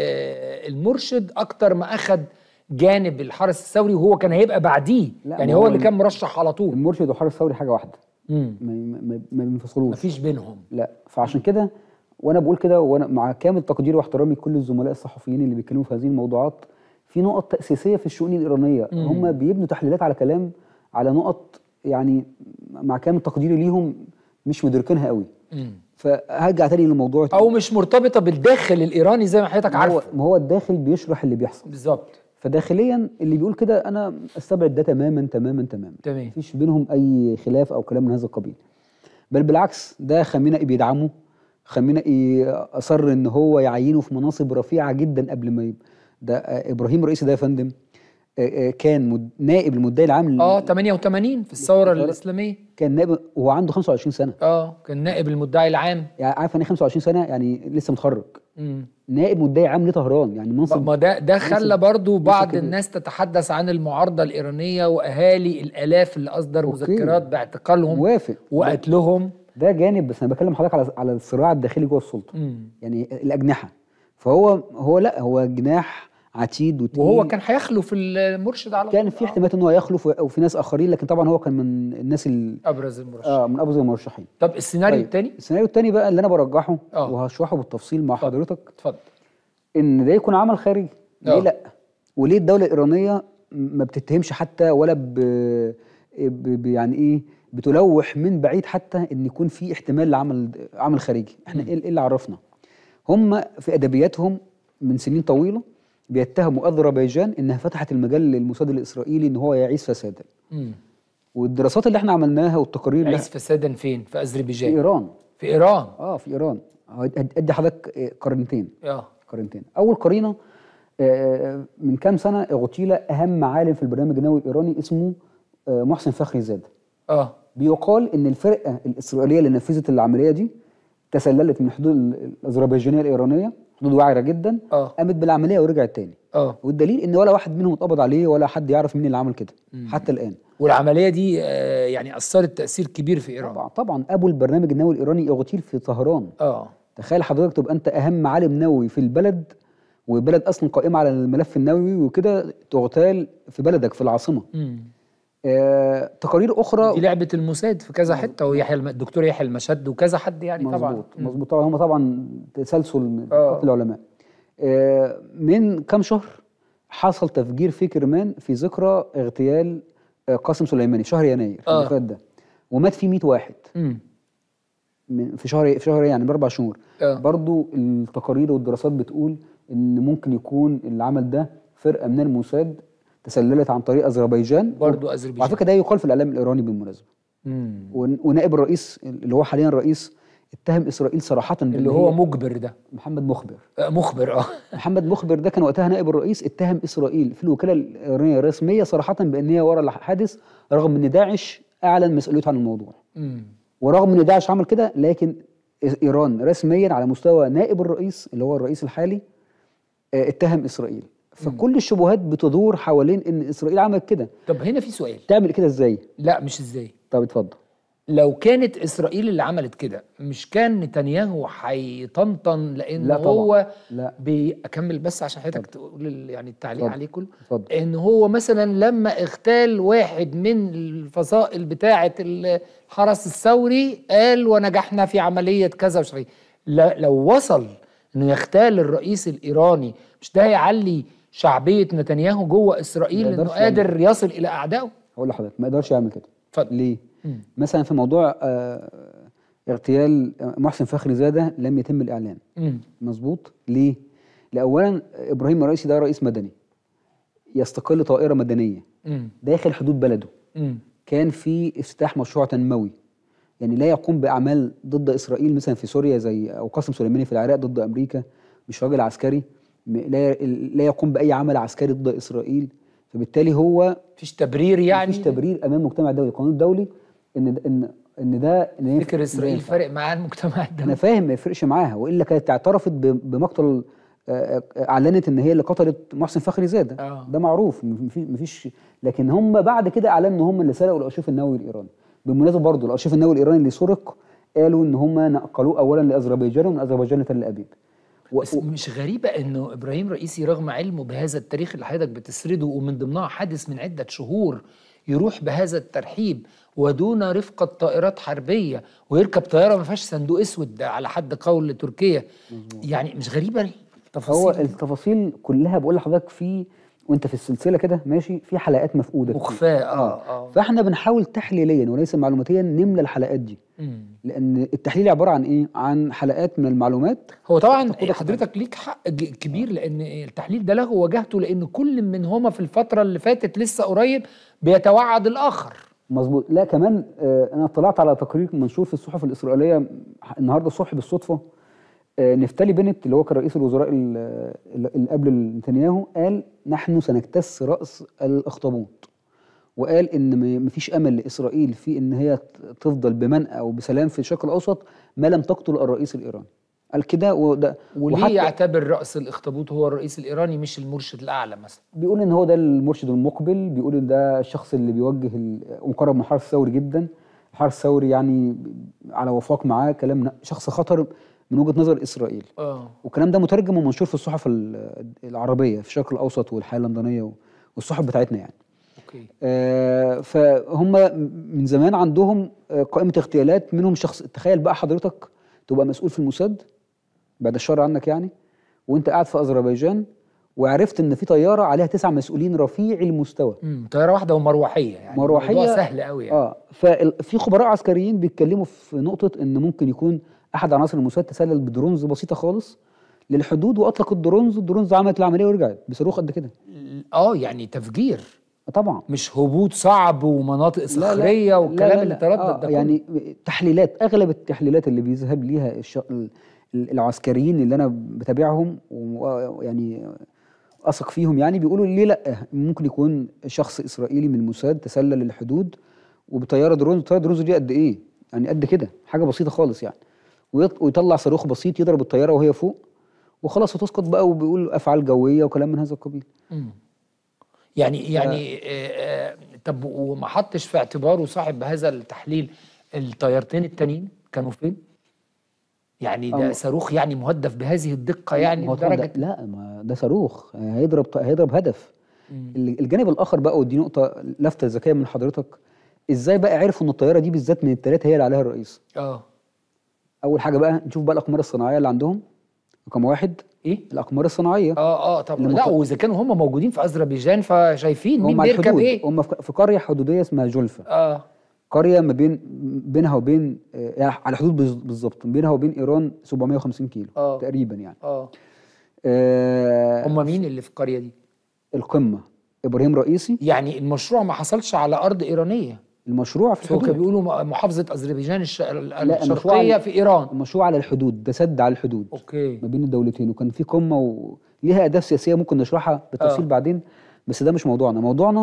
المرشد اكتر ما اخذ جانب الحرس الثوري، وهو كان هيبقى بعديه، يعني هو اللي كان مرشح على طول. المرشد والحرس الثوري حاجه واحده، امم ما ما بينفصلوش، مفيش بينهم. لا، فعشان كده وانا بقول كده، وانا مع كامل تقديري واحترامي لكل الزملاء الصحفيين اللي بيتكلموا في هذه الموضوعات، في نقط تاسيسيه في الشؤون الايرانيه. مم. هم بيبنوا تحليلات على كلام، على نقط يعني مع كامل تقديري ليهم مش مدركينها قوي. امم فهرجع تاني للموضوع، او مش مرتبطه بالداخل الايراني زي ما حضرتك عارف. ما هو الداخل بيشرح اللي بيحصل بالظبط. فداخليا اللي بيقول كده انا استبعد ده تماما تماما تماما. تمام. مفيش بينهم اي خلاف او كلام من هذا القبيل، بل بالعكس، ده خامنئي بيدعمه، خامنئي اصر ان هو يعينه في مناصب رفيعه جدا قبل ما يبقى ده. ابراهيم الرئيسي ده يا فندم كان نائب المدعي العام اه تمانية وتمانين في الثوره الاسلاميه، كان نائب وهو عنده خمسة وعشرين سنه. اه كان نائب المدعي العام. يعني عارف يعني خمسة وعشرين سنه، يعني لسه متخرج. مم. نائب مدعي عام لطهران، يعني منصب. ما ده ده خلى برضو بعض الناس تتحدث عن المعارضه الايرانيه واهالي الالاف اللي اصدر أوكي. مذكرات باعتقالهم موافق وقتلهم. ده جانب، بس انا بكلم حضرتك على على الصراع الداخلي جوه السلطه. مم. يعني الاجنحه. فهو هو لا هو جناح عتيد وتقيل، وهو كان هيخلف المرشد على كان في احتمالات ان هو يخلف وفي ناس اخرين، لكن طبعا هو كان من الناس ابرز المرشحين. اه من ابرز المرشحين. طب السيناريو طيب. الثاني؟ السيناريو الثاني بقى اللي انا برجحه أوه. وهشرحه بالتفصيل مع حضرتك. اتفضل. ان ده يكون عمل خارجي. ليه لا؟ وليه الدوله الايرانيه ما بتتهمش حتى ولا ب... ب... يعني ايه بتلوح من بعيد حتى ان يكون في احتمال لعمل عمل خارجي؟ احنا ايه اللي عرفنا؟ هم في ادبياتهم من سنين طويله بيتهموا اذربيجان انها فتحت المجال للموساد الاسرائيلي ان هو يعيش فسادا. امم والدراسات اللي احنا عملناها والتقارير يعيش فسادا فين؟ في اذربيجان؟ في ايران. في ايران اه في ايران. ادي حضرتك قرينتين. اه قرينتين. اول قرينه آه من كام سنه اغتيل اهم عالم في البرنامج النووي الايراني اسمه آه محسن فخري زاده. اه بيقال ان الفرقه الاسرائيليه اللي نفذت العمليه دي تسللت من حدود الاذربيجانيه الايرانيه، حدود وعره جدا، اه قامت بالعمليه ورجعت تاني. اه والدليل ان ولا واحد منهم اتقبض عليه ولا حد يعرف مين اللي عمل كده حتى الان. والعمليه دي آه يعني اثرت تاثير كبير في ايران. طبعا طبعا ابو البرنامج النووي الايراني اغتيل في طهران. اه تخيل حضرتك تبقى انت اهم عالم نووي في البلد، وبلد اصلا قائمه على الملف النووي، وكده تغتال في بلدك في العاصمه. امم آه، تقارير اخرى دي لعبه الموساد في كذا حته، ويحيى الدكتور يحيى المشد وكذا حد يعني. مزبوط طبعا مظبوط طبعا هم طبعا تسلسل من العلماء. آه، من كام شهر حصل تفجير في كرمان في ذكرى اغتيال آه قاسم سليماني في شهر يناير اللي فات ده، ومات فيه مئة واحد. امم في شهر في شهر يعني باربع شهور. آه. برضو التقارير والدراسات بتقول ان ممكن يكون اللي عمل ده فرقه من الموساد تسللت عن طريق اذربيجان. برضو اذربيجان. وعلى فكره ده يقال في الاعلام الايراني بالمناسبه. امم ونائب الرئيس اللي هو حاليا الرئيس اتهم اسرائيل صراحه اللي هو مجبر ده محمد مخبر. آه مخبر اه محمد مخبر ده كان وقتها نائب الرئيس، اتهم اسرائيل في الوكاله الايرانيه الرسميه صراحه بان هي ورا الحادث، رغم ان داعش اعلن مسؤوليته عن الموضوع. امم ورغم ان داعش عمل كده، لكن ايران رسميا على مستوى نائب الرئيس اللي هو الرئيس الحالي اه اتهم اسرائيل. فكل الشبهات بتدور حوالين ان اسرائيل عملت كده. طب هنا في سؤال، تعمل كده ازاي؟ لا مش ازاي. طب اتفضل. لو كانت اسرائيل اللي عملت كده، مش كان نتنياهو هيطنطن لان لا هو لا بيكمل بس عشان حضرتك تقول يعني التعليق فضل. عليه كله. فضل. ان هو مثلا لما اغتال واحد من الفصائل بتاعه الحرس الثوري قال ونجحنا في عمليه كذا وشويه، لو وصل انه يغتال الرئيس الايراني، مش ده هيعلي شعبيه نتنياهو جوه اسرائيل انه قادر يصل الى اعدائه؟ هقول لحضرتك ما يقدرش يعمل كده. اتفضل. ليه؟ مم. مثلا في موضوع آه اغتيال محسن فخري زاده لم يتم الاعلان. مم. مظبوط. ليه؟ لاولا ابراهيم الرئيسي ده رئيس مدني يستقل طائره مدنيه مم. داخل حدود بلده. مم. كان في افتتاح مشروع تنموي، يعني لا يقوم باعمال ضد اسرائيل مثلا في سوريا زي او قاسم سليماني في العراق ضد امريكا، مش راجل عسكري، لا لا يقوم باي عمل عسكري ضد اسرائيل. فبالتالي هو مفيش تبرير، يعني مفيش تبرير امام المجتمع الدولي، القانون الدولي ان ان ان ده ان فكر اسرائيل فارق معاه المجتمع الدولي. انا فاهم ما يفرقش معاها، والا كانت اعترفت بمقتل، اعلنت ان هي اللي قتلت محسن فخري زاده. آه. ده معروف مفيش. لكن هم بعد كده اعلنوا ان هم اللي سرقوا الارشيف النووي الايراني. بالمناسبه برضه الارشيف النووي الايراني اللي سرق قالوا ان هم نقلوه اولا لاذربيجان ومن اذربيجان لتل ابيب. بس و... مش غريبه انه ابراهيم رئيسي رغم علمه بهذا التاريخ اللي حضرتك بتسرده، ومن ضمنها حادث من عده شهور، يروح بهذا الترحيب ودون رفقه طائرات حربيه، ويركب طياره ما فيهاش صندوق اسود على حد قول تركيا. مزبوط. يعني مش غريبه التفاصيل؟ هو التفاصيل كلها بقول لحضرتك في وانت في السلسله كده ماشي في حلقات مفقوده مخفاه. اه اه فاحنا بنحاول تحليليا وليس معلوماتيا نملى الحلقات دي. مم. لان التحليل عباره عن ايه؟ عن حلقات من المعلومات. هو طبعا حضرتك ليك حق كبير، لان التحليل ده له وجهته، لان كل منهما في الفتره اللي فاتت لسه قريب بيتوعد الاخر. مظبوط. لا كمان آه انا اطلعت على تقرير منشور في الصحف الاسرائيليه النهارده الصبح بالصدفه. آه نفتالي بنت اللي هو كان رئيس الوزراء اللي قبل نتنياهو قال نحن سنكتس راس الاخطبوط، وقال ان مفيش امل لاسرائيل في ان هي تفضل بمنأى او بسلام في الشرق الاوسط ما لم تقتل الرئيس الايراني. قال كده. وده وليه يعتبر رأس الأخطبوط هو الرئيس الإيراني مش المرشد الأعلى مثلا؟ بيقول ان هو ده المرشد المقبل، بيقول ان ده الشخص اللي بيوجه ومقرب من الحرس الثوري جدا. الحرس الثوري يعني على وفاق معاه كلام شخص خطر من وجهة نظر إسرائيل. اه والكلام ده مترجم ومنشور في الصحف العربية في الشرق الأوسط والحياة اللندنية والصحف بتاعتنا يعني. اوكي. آه فهم من زمان عندهم قائمة اغتيالات، منهم شخص. تخيل بقى حضرتك تبقى مسؤول في الموساد بعد الشر عنك يعني، وانت قاعد في أذربيجان وعرفت ان في طياره عليها تسع مسؤولين رفيع المستوى. امم طياره واحده ومروحيه يعني. مروحيه الموضوع سهل قوي يعني. اه ففي خبراء عسكريين بيتكلموا في نقطه ان ممكن يكون احد عناصر الموساد تسلل بدرونز بسيطه خالص للحدود واطلق الدرونز، الدرونز عملت العمليه ورجعت بصاروخ قد كده. اه يعني تفجير طبعا، مش هبوط صعب ومناطق صخريه والكلام اللي تردد آه ده. يعني تحليلات، اغلب التحليلات اللي بيذهب ليها الش... العسكريين اللي انا بتابعهم ويعني اثق فيهم يعني، بيقولوا ليه لا، ممكن يكون شخص اسرائيلي من الموساد تسلل الحدود وبطياره درون. طياره درون دي قد ايه؟ يعني قد كده، حاجه بسيطه خالص يعني، ويطلع صاروخ بسيط يضرب الطياره وهي فوق وخلاص وتسقط بقى، وبيقول افعال جويه وكلام من هذا القبيل. امم يعني يعني آه طب وما حطش في اعتباره صاحب هذا التحليل الطيارتين التانيين كانوا فين؟ يعني ده صاروخ يعني مهدف بهذه الدقه يعني لدرجه؟ لا ما ده صاروخ هيضرب هيضرب هدف. مم. الجانب الاخر بقى، ودي نقطه لفته ذكيه من حضرتك، ازاي بقى عرفوا ان الطياره دي بالذات من الثلاثه هي اللي عليها الرئيس؟ اه اول حاجه بقى نشوف بقى الاقمار الصناعيه اللي عندهم. رقم واحد ايه؟ الاقمار الصناعيه. اه اه طبعا. لا واذا كانوا هم موجودين في اذربيجان فشايفين مين بيركب ايه. هم في قريه حدوديه اسمها جولفا. اه قريه ما بين بينها وبين يعني على الحدود بالظبط بينها وبين ايران سبعمائة وخمسين كيلو آه. تقريبا يعني. اه, آه هم مين اللي في القريه دي؟ القمه ابراهيم رئيسي. يعني المشروع ما حصلش على ارض ايرانيه؟ المشروع في الحدود. بيقولوا محافظه اذربيجان الش... الشرقيه في ايران. المشروع على الحدود، ده سد على الحدود اوكي ما بين الدولتين، وكان في قمه وليها اهداف سياسيه ممكن نشرحها بالتفصيل آه. بعدين، بس ده مش موضوعنا. موضوعنا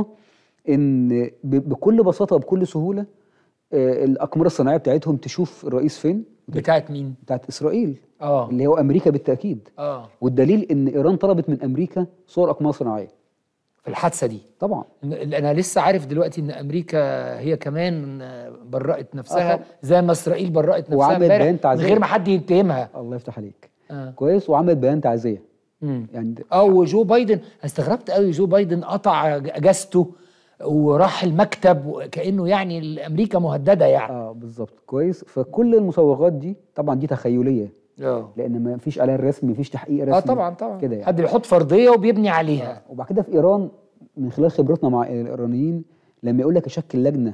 ان ب... بكل بساطه وبكل سهوله آه الاقمار الصناعيه بتاعتهم تشوف الرئيس فين. بتاعت مين؟ بتاعت اسرائيل. اه اللي هو امريكا بالتاكيد. اه والدليل ان ايران طلبت من امريكا صور اقمار صناعيه في الحادثه دي. طبعا انا لسه عارف دلوقتي ان امريكا هي كمان برأت نفسها آه زي ما اسرائيل برأت نفسها امبارح من غير ما حد يتهمها. الله يفتح عليك. آه. كويس. وعملت بيان تعزيه. يعني او جو بايدن، استغربت قوي جو بايدن قطع اجازته وراح المكتب كانه يعني امريكا مهدده يعني. اه بالظبط. كويس. فكل المصوغات دي طبعا دي تخيليه اه لان ما فيش اعلان رسمي، ما فيش تحقيق رسمي. اه طبعا طبعا كده يعني. حد بيحط فرضيه وبيبني عليها. آه. وبعد كده في ايران من خلال خبرتنا مع الايرانيين لما يقول لك اشكل لجنه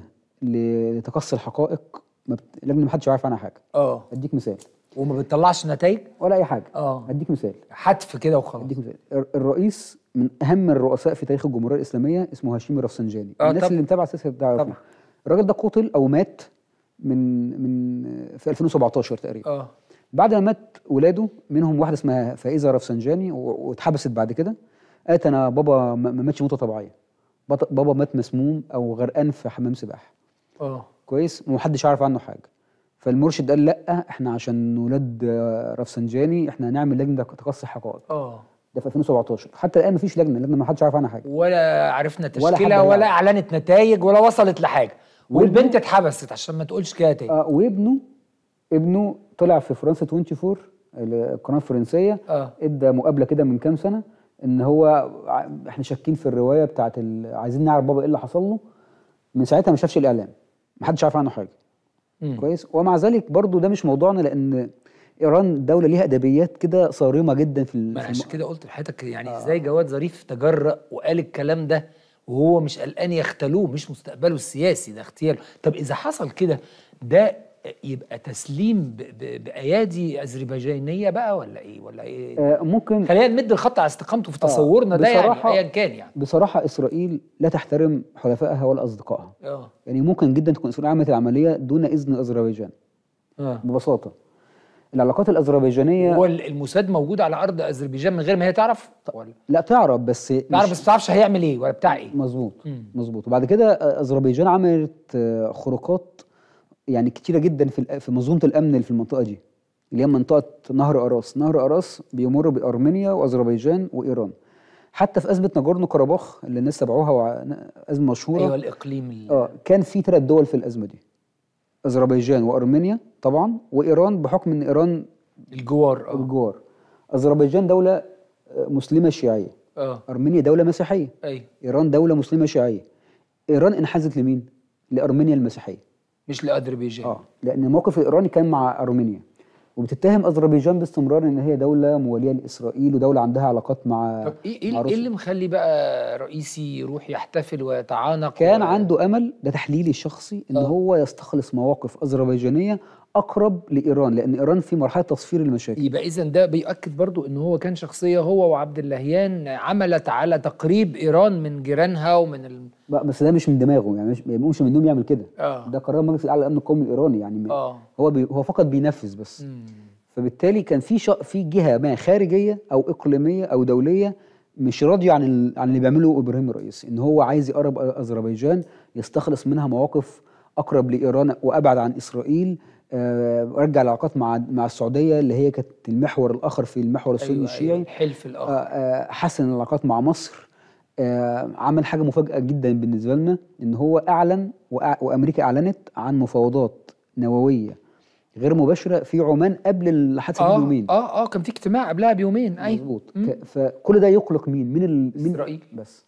لتقصي الحقائق، ما بت... لجنه ما حدش عارف عنها حاجه. اه اديك مثال. وما بتطلعش نتائج ولا اي حاجه. اه اديك مثال حتف كده وخلاص. اديك مثال. الرئيس من اهم الرؤساء في تاريخ الجمهوريه الاسلاميه اسمه هاشمي رفسنجاني. آه الناس طب. اللي متابعه السياسه تعرف الراجل ده قتل او مات من من في ألفين وسبعتاشر تقريبا. اه بعد ما مات ولاده منهم واحده اسمها فائزه رفسنجاني واتحبست بعد كده، قالت انا بابا ما ماتش موته طبيعيه، بابا مات مسموم او غرقان في حمام سباحه. اه كويس. ومحدش عارف عنه حاجه. فالمرشد قال لا احنا عشان ولاد رفسنجاني احنا هنعمل لجنه تقصي حقائق. اه ده في ألفين وسبعتاشر. حتى الان مفيش لجنه، لجنه ما حدش عارف عنها حاجه، ولا عرفنا تشكيلها ولا, ولا اعلنت نتائج ولا وصلت لحاجه، والبنت اتحبست عشان ما تقولش كده تاني. اه وابنه ابنه طلع في فرنسا أربعة وعشرين القناه الفرنسيه اه ادى مقابله كده من كام سنه ان هو احنا شاكين في الروايه بتاعت عايزين نعرف بابا ايه اللي حصل له. من ساعتها ما شافش الاعلام، ما حدش عارف عنه حاجه. مم. كويس. ومع ذلك برضو ده مش موضوعنا، لان ايران دوله ليها ادبيات كده صارمه جدا في ما عشان كده قلت لحضرتك يعني آه. ازاي جواد ظريف تجرأ وقال الكلام ده وهو مش قلقان يختلوه، مش مستقبله السياسي ده اختياره. طب اذا حصل كده ده يبقى تسليم بايادي اذربيجانيه بقى ولا ايه ولا ايه؟ آه ممكن خلينا نمد الخط على استقامته في تصورنا آه ده يعني ايا كان يعني. بصراحه اسرائيل لا تحترم حلفائها ولا اصدقائها. اه يعني ممكن جدا تكون اسرائيل عملت العمليه دون اذن اذربيجان. اه ببساطه العلاقات الاذربيجانيه. هو الموساد موجود على ارض اذربيجان من غير ما هي تعرف ولا؟ لا تعرف بس تعرف بس ما تعرفش هيعمل ايه ولا بتاع ايه. مظبوط مظبوط. وبعد كده اذربيجان عملت خروقات يعني كتيره جدا في في منظومه الامن اللي في المنطقه دي. اللي هي منطقه نهر اراس. نهر اراس بيمر بارمينيا واذربيجان وايران. حتى في ازمه ناجورنو كاراباخ اللي الناس تابعوها، ازمه مشهوره. ايوه الاقليم اه كان في ثلاث دول في الازمه دي، اذربيجان وارمينيا طبعا وايران، بحكم ان ايران الجوار. اه الجوار. اذربيجان دوله مسلمه شيعيه، اه ارمينيا دوله مسيحيه، ايوه ايران دوله مسلمه شيعيه. ايران انحازت لمين؟ لارمينيا المسيحيه، مش لاذربيجان. اه لان الموقف الايراني كان مع ارمينيا، وبتتهم اذربيجان باستمرار ان هي دوله مواليه لاسرائيل ودوله عندها علاقات مع. طب ايه ايه إيه اللي مخلي بقى رئيسي يروح يحتفل ويتعانق؟ كان و... عنده امل، ده تحليلي الشخصي، ان آه. هو يستخلص مواقف اذربيجانيه اقرب لايران، لان ايران في مرحله تصفير المشاكل. يبقى اذا ده بيؤكد برضو ان هو كان شخصيه، هو وعبد اللهيان عملت على تقريب ايران من جيرانها ومن ال... بس ده مش من دماغه، يعني مش مش من النوم يعمل كده. آه. ده قرار مجلس الاعلى للامن القومي الايراني، يعني آه. هو بي هو فقط بينفذ بس. مم. فبالتالي كان في ش... في جهه ما خارجيه او اقليميه او دوليه مش راضيه عن ال... عن اللي بيعمله ابراهيم الرئيسي، ان هو عايز يقرب اذربيجان، يستخلص منها مواقف اقرب لايران وابعد عن اسرائيل، آه رجع العلاقات مع مع السعوديه اللي هي كانت المحور الاخر في المحور السني أيوة الشيعي. أيوة الحلف الاخر. آه آه حسن العلاقات مع مصر. آه عمل حاجه مفاجاه جدا بالنسبه لنا، ان هو اعلن وأع... وامريكا اعلنت عن مفاوضات نوويه غير مباشره في عمان قبل الحادثه آه بيومين. اه اه كان في اجتماع قبلها بيومين. ايوه مظبوط. فكل ده يقلق مين؟ من ال... من اسرائيل بس.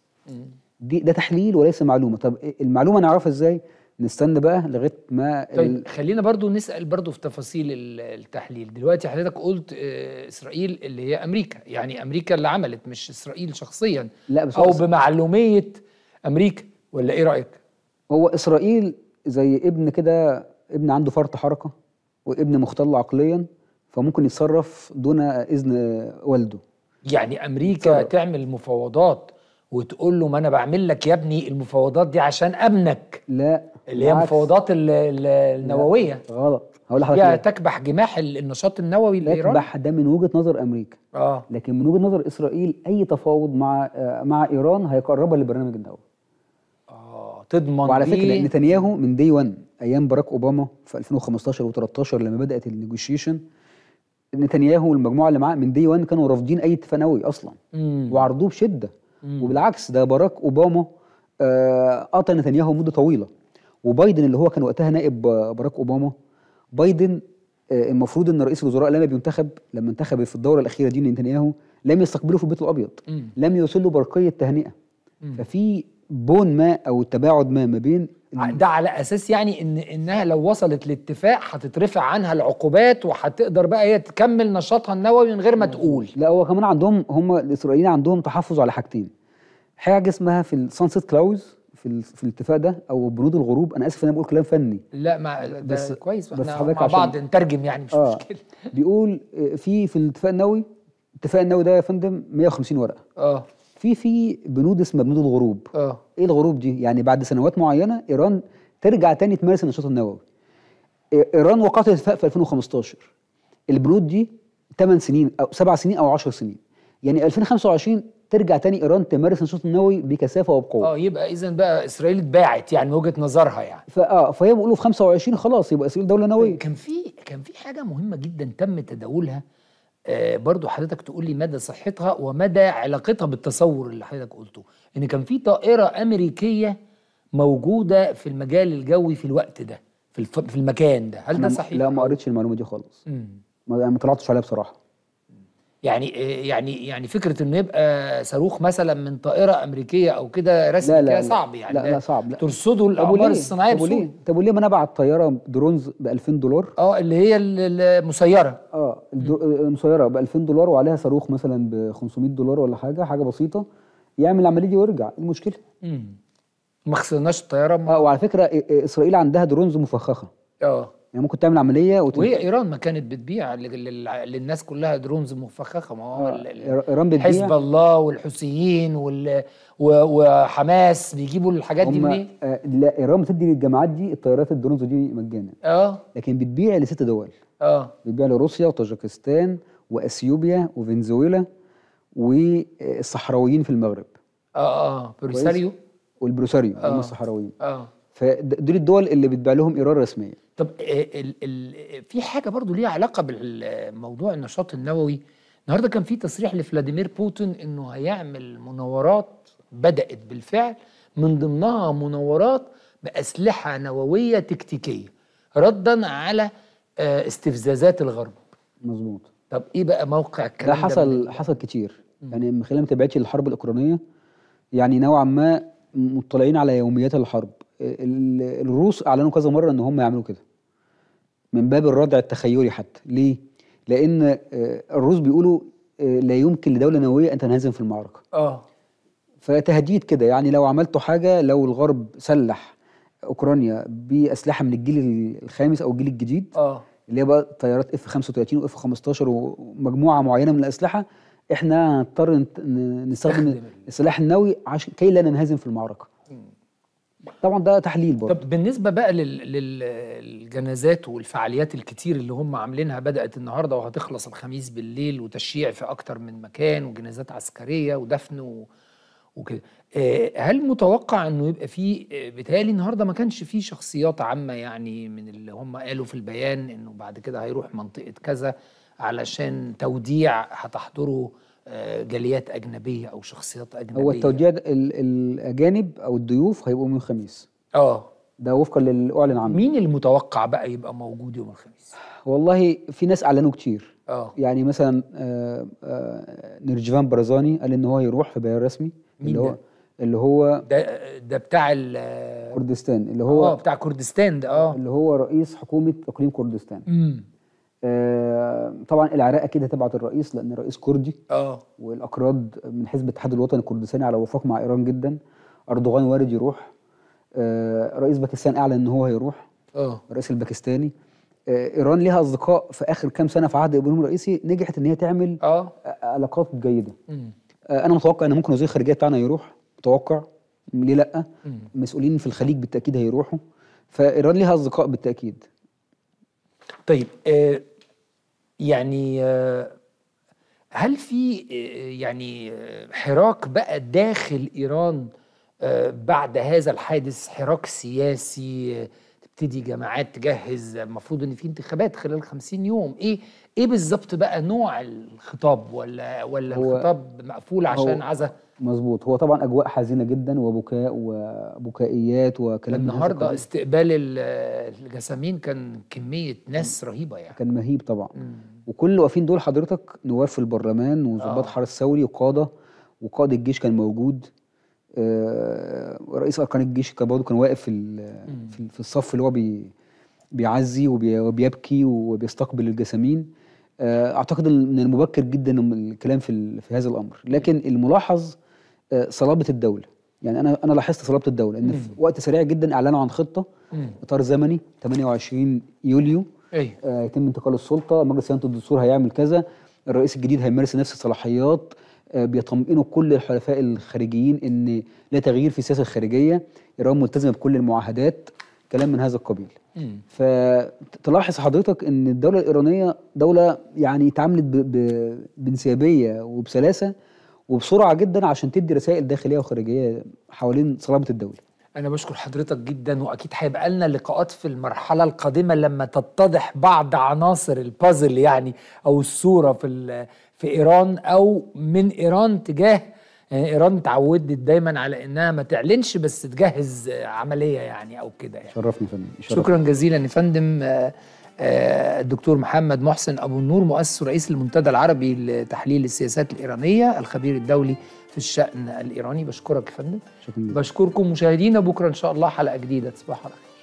دي ده تحليل وليس معلومه. طب المعلومه نعرفها ازاي؟ نستنى بقى لغايه ما طيب ال... خلينا برضو نسال برضو في تفاصيل التحليل. دلوقتي حضرتك قلت آه اسرائيل اللي هي امريكا، يعني امريكا اللي عملت مش اسرائيل شخصيا، لا بس او بمعلوميه امريكا، ولا ايه رايك؟ هو اسرائيل زي ابن كده، ابن عنده فرط حركه وابن مختل عقليا، فممكن يتصرف دون اذن والده. يعني امريكا يتصرف. تعمل مفاوضات وتقول له ما انا بعمل لك يا ابني المفاوضات دي عشان امنك؟ لا اللي هي مفاوضات النوويه. غلط. هقول لحضرتك فيها تكبح جماح النشاط النووي الايراني. تكبح ده من وجهه نظر امريكا. اه لكن من وجهه نظر اسرائيل اي تفاوض مع مع ايران هيقربها للبرنامج النووي. اه تضمن. وعلى فكره نتنياهو من دي واحد ايام باراك اوباما في ألفين وخمستاشر وتلتاشر لما بدات النيجوشيشن، نتنياهو والمجموعه اللي معاه من دي واحد كانوا رافضين اي اتفاق نووي اصلا. مم. وعرضوه بشده. مم. وبالعكس ده باراك اوباما آه قاطع نتنياهو مده طويله. وبايدن اللي هو كان وقتها نائب باراك اوباما، بايدن آه المفروض ان رئيس الوزراء لما بينتخب لما انتخب في الدوره الاخيره دي نتنياهو لم يستقبله في البيت الابيض. مم. لم يرسل له برقيه تهنئه. مم. ففي بون ما او تباعد ما ما بين ده على اساس يعني ان انها لو وصلت لاتفاق هتترفع عنها العقوبات وهتقدر بقى هي تكمل نشاطها النووي من غير ما تقول. لا هو كمان عندهم هم الاسرائيليين عندهم تحفظ على حاجتين. حاجه اسمها في السانسيت كلاوز في في الاتفاق ده او بنود الغروب. انا اسف ان انا بقول كلام فني. لا ما ده بس كويس بس احنا مع بعض نترجم يعني مش آه مشكله. بيقول في في الاتفاق النووي، الاتفاق النووي ده يا فندم مية وخمسين ورقه. اه في في بنود اسمها بنود الغروب. اه ايه الغروب دي؟ يعني بعد سنوات معينه ايران ترجع تاني تمارس النشاط النووي. ايران وقعت الاتفاق في ألفين وخمستاشر. البنود دي ثمان سنين او سبع سنين او عشر سنين. يعني ألفين وخمسة وعشرين ترجع تاني ايران تمارس النشاط النووي بكثافه وبقوه. اه يبقى اذا بقى اسرائيل اتباعت يعني من وجهه نظرها يعني. فاه فهي بيقولوا في خمسة وعشرين خلاص يبقى اسرائيل دوله نوويه. كان في كان في حاجه مهمه جدا تم تداولها، آه برضو حضرتك تقول لي مدى صحتها ومدى علاقتها بالتصور اللي حضرتك قلته، ان كان في طائره امريكيه موجوده في المجال الجوي في الوقت ده في الف... في المكان ده، هل ده صحيح؟ لا ما قريتش المعلومه دي خالص. امم ما ما طلعتش عليها بصراحه. يعني يعني يعني فكره انه يبقى صاروخ مثلا من طائره امريكيه او كده رسمي كده صعب يعني. لا لا صعب. لا ترصدوا الاقمار الصناعيه بسهوله. طب وليه ما انا ابعت طياره درونز ب ألفين دولار؟ اه اللي هي المسيره. اه المسيره ب ألفين دولار وعليها صاروخ مثلا ب خمسمية دولار ولا حاجه حاجه بسيطه، يعمل العمليه دي ويرجع. ايه المشكله؟ امم ما خسرناش الطياره. اه وعلى فكره اسرائيل عندها درونز مفخخه. اه يعني ممكن تعمل عمليه وت... وهي ايران ما كانت بتبيع لل... للناس كلها درونز مفخخه. ما هو آه. ايران بتبيع. حزب الله والحوثيين وال... و... وحماس بيجيبوا الحاجات دي منين؟ آه لا ايران بتدي للجامعات دي الطيارات الدرونز دي مجانا. اه لكن بتبيع لست دول. اه بتبيع لروسيا وطاجيكستان واثيوبيا وفنزويلا والصحراويين في المغرب. اه اه بوليساريو والبروساريو هم آه. الصحراويين. اه فدول الدول اللي بتبيع لهم ايران رسميا. طب ال ال في حاجه برضو ليها علاقه بالموضوع النشاط النووي. النهارده كان في تصريح لفلاديمير بوتين انه هيعمل مناورات بدات بالفعل، من ضمنها مناورات باسلحه نوويه تكتيكيه ردا على استفزازات الغرب. مظبوط. طب ايه بقى موقع الكلام ده؟ حصل حصل كتير. م. يعني من خلال متابعتي للحرب الاوكرانيه يعني نوعا ما مطلعين على يوميات الحرب. الروس اعلنوا كذا مره ان هم يعملوا كده من باب الردع التخيلي. حتى ليه؟ لان الروس بيقولوا لا يمكن لدوله نوويه ان تنهزم في المعركه. اه فتهديد كده، يعني لو عملتوا حاجه، لو الغرب سلح اوكرانيا باسلحه من الجيل الخامس او الجيل الجديد اه اللي هي بقى طيارات اف خمسة وثلاثين واف خمستاشر ومجموعه معينه من الاسلحه، احنا هنضطر نستخدم السلاح النووي عشان كي لا ننهزم في المعركه. طبعا ده تحليل برضه. طب بالنسبه بقى للجنازات والفعاليات الكتير اللي هم عاملينها، بدات النهارده وهتخلص الخميس بالليل، وتشييع في اكتر من مكان وجنازات عسكريه ودفن وكده، هل متوقع انه يبقى في، بيتهيألي النهارده ما كانش في شخصيات عامه يعني من اللي هم قالوا في البيان انه بعد كده هيروح منطقه كذا علشان توديع هتحضره جاليات اجنبيه او شخصيات اجنبيه؟ هو التوديع الاجانب او الضيوف هيبقوا يوم الخميس. اه ده وفقا للي اعلن عنه. مين المتوقع بقى يبقى موجود يوم الخميس؟ والله في ناس اعلنوا كتير. اه يعني مثلا آآ آآ نيرجيفان برزاني قال ان هو يروح في بيان رسمي. مين اللي هو ده؟ اللي هو ده ده بتاع كردستان، اللي هو اه بتاع كردستان ده اه اللي هو رئيس حكومه اقليم كردستان. امم آه طبعا العراق اكيد هتبعت الرئيس لان الرئيس كردي. اه والاكراد من حزب الاتحاد الوطني الكردستاني على وفاق مع ايران جدا. اردوغان وارد يروح. آه رئيس باكستان اعلن ان هو هيروح. اه الرئيس الباكستاني. آه ايران ليها اصدقاء في اخر كام سنه في عهد ابراهيم الرئيسي نجحت ان هي تعمل اه علاقات جيده. امم آه انا متوقع ان ممكن وزير الخارجيه بتاعنا يروح، متوقع. ليه لا؟ مم. مسؤولين في الخليج بالتاكيد هيروحوا. فايران ليها اصدقاء بالتاكيد. طيب آه يعني آه هل في آه يعني آه حراك بقى داخل ايران آه بعد هذا الحادث، حراك سياسي، آه تبتدي جماعات تجهز، المفروض ان في انتخابات خلال خمسين يوم، ايه ايه بالظبط بقى نوع الخطاب، ولا ولا الخطاب مقفول عشان عزا؟ مظبوط. هو طبعا اجواء حزينه جدا وبكاء وبكائيات وكلام. النهارده استقبال الجسامين كان كميه ناس رهيبه يعني، كان مهيب طبعا. مم. وكل اللي واقفين دول حضرتك نواب في البرلمان وضباط آه. حرس ثوري وقاده، وقائد الجيش كان موجود. آه رئيس اركان الجيش كان برضه كان واقف في في الصف اللي هو بي بيعزي وبيبكي وبيستقبل الجسامين. آه اعتقد ان من المبكر جدا الكلام في في هذا الامر، لكن الملاحظ صلابة الدولة. يعني أنا أنا لاحظت صلابة الدولة إن في وقت سريع جدا أعلنوا عن خطة مم. إطار زمني ثمانية وعشرين يوليو أي. آه يتم انتقال السلطة، مجلس صيانة الدستور هيعمل كذا، الرئيس الجديد هيمارس نفس الصلاحيات. آه بيطمئنوا كل الحلفاء الخارجيين إن لا تغيير في السياسة الخارجية، إيران ملتزمة بكل المعاهدات، كلام من هذا القبيل. مم. فتلاحظ حضرتك إن الدولة الإيرانية دولة يعني اتعاملت بانسيابية وبسلاسة وبسرعه جدا عشان تدي رسائل داخليه وخارجيه حوالين صلابه الدوله. انا بشكر حضرتك جدا، واكيد هيبقى لنا لقاءات في المرحله القادمه لما تتضح بعض عناصر البازل يعني، او الصوره في في ايران او من ايران تجاه يعني. ايران اتعودت دايما على انها ما تعلنش بس تجهز عمليه يعني او كده يعني. شرفني يا فندم. شكرا جزيلا يا فندم. الدكتور محمد محسن أبو النور، مؤسس ورئيس المنتدى العربي لتحليل السياسات الإيرانية، الخبير الدولي في الشأن الإيراني. بشكرك يا فندم. شكرا. بشكركم مشاهدينا، بكرة إن شاء الله حلقة جديدة. تصبحوا على خير.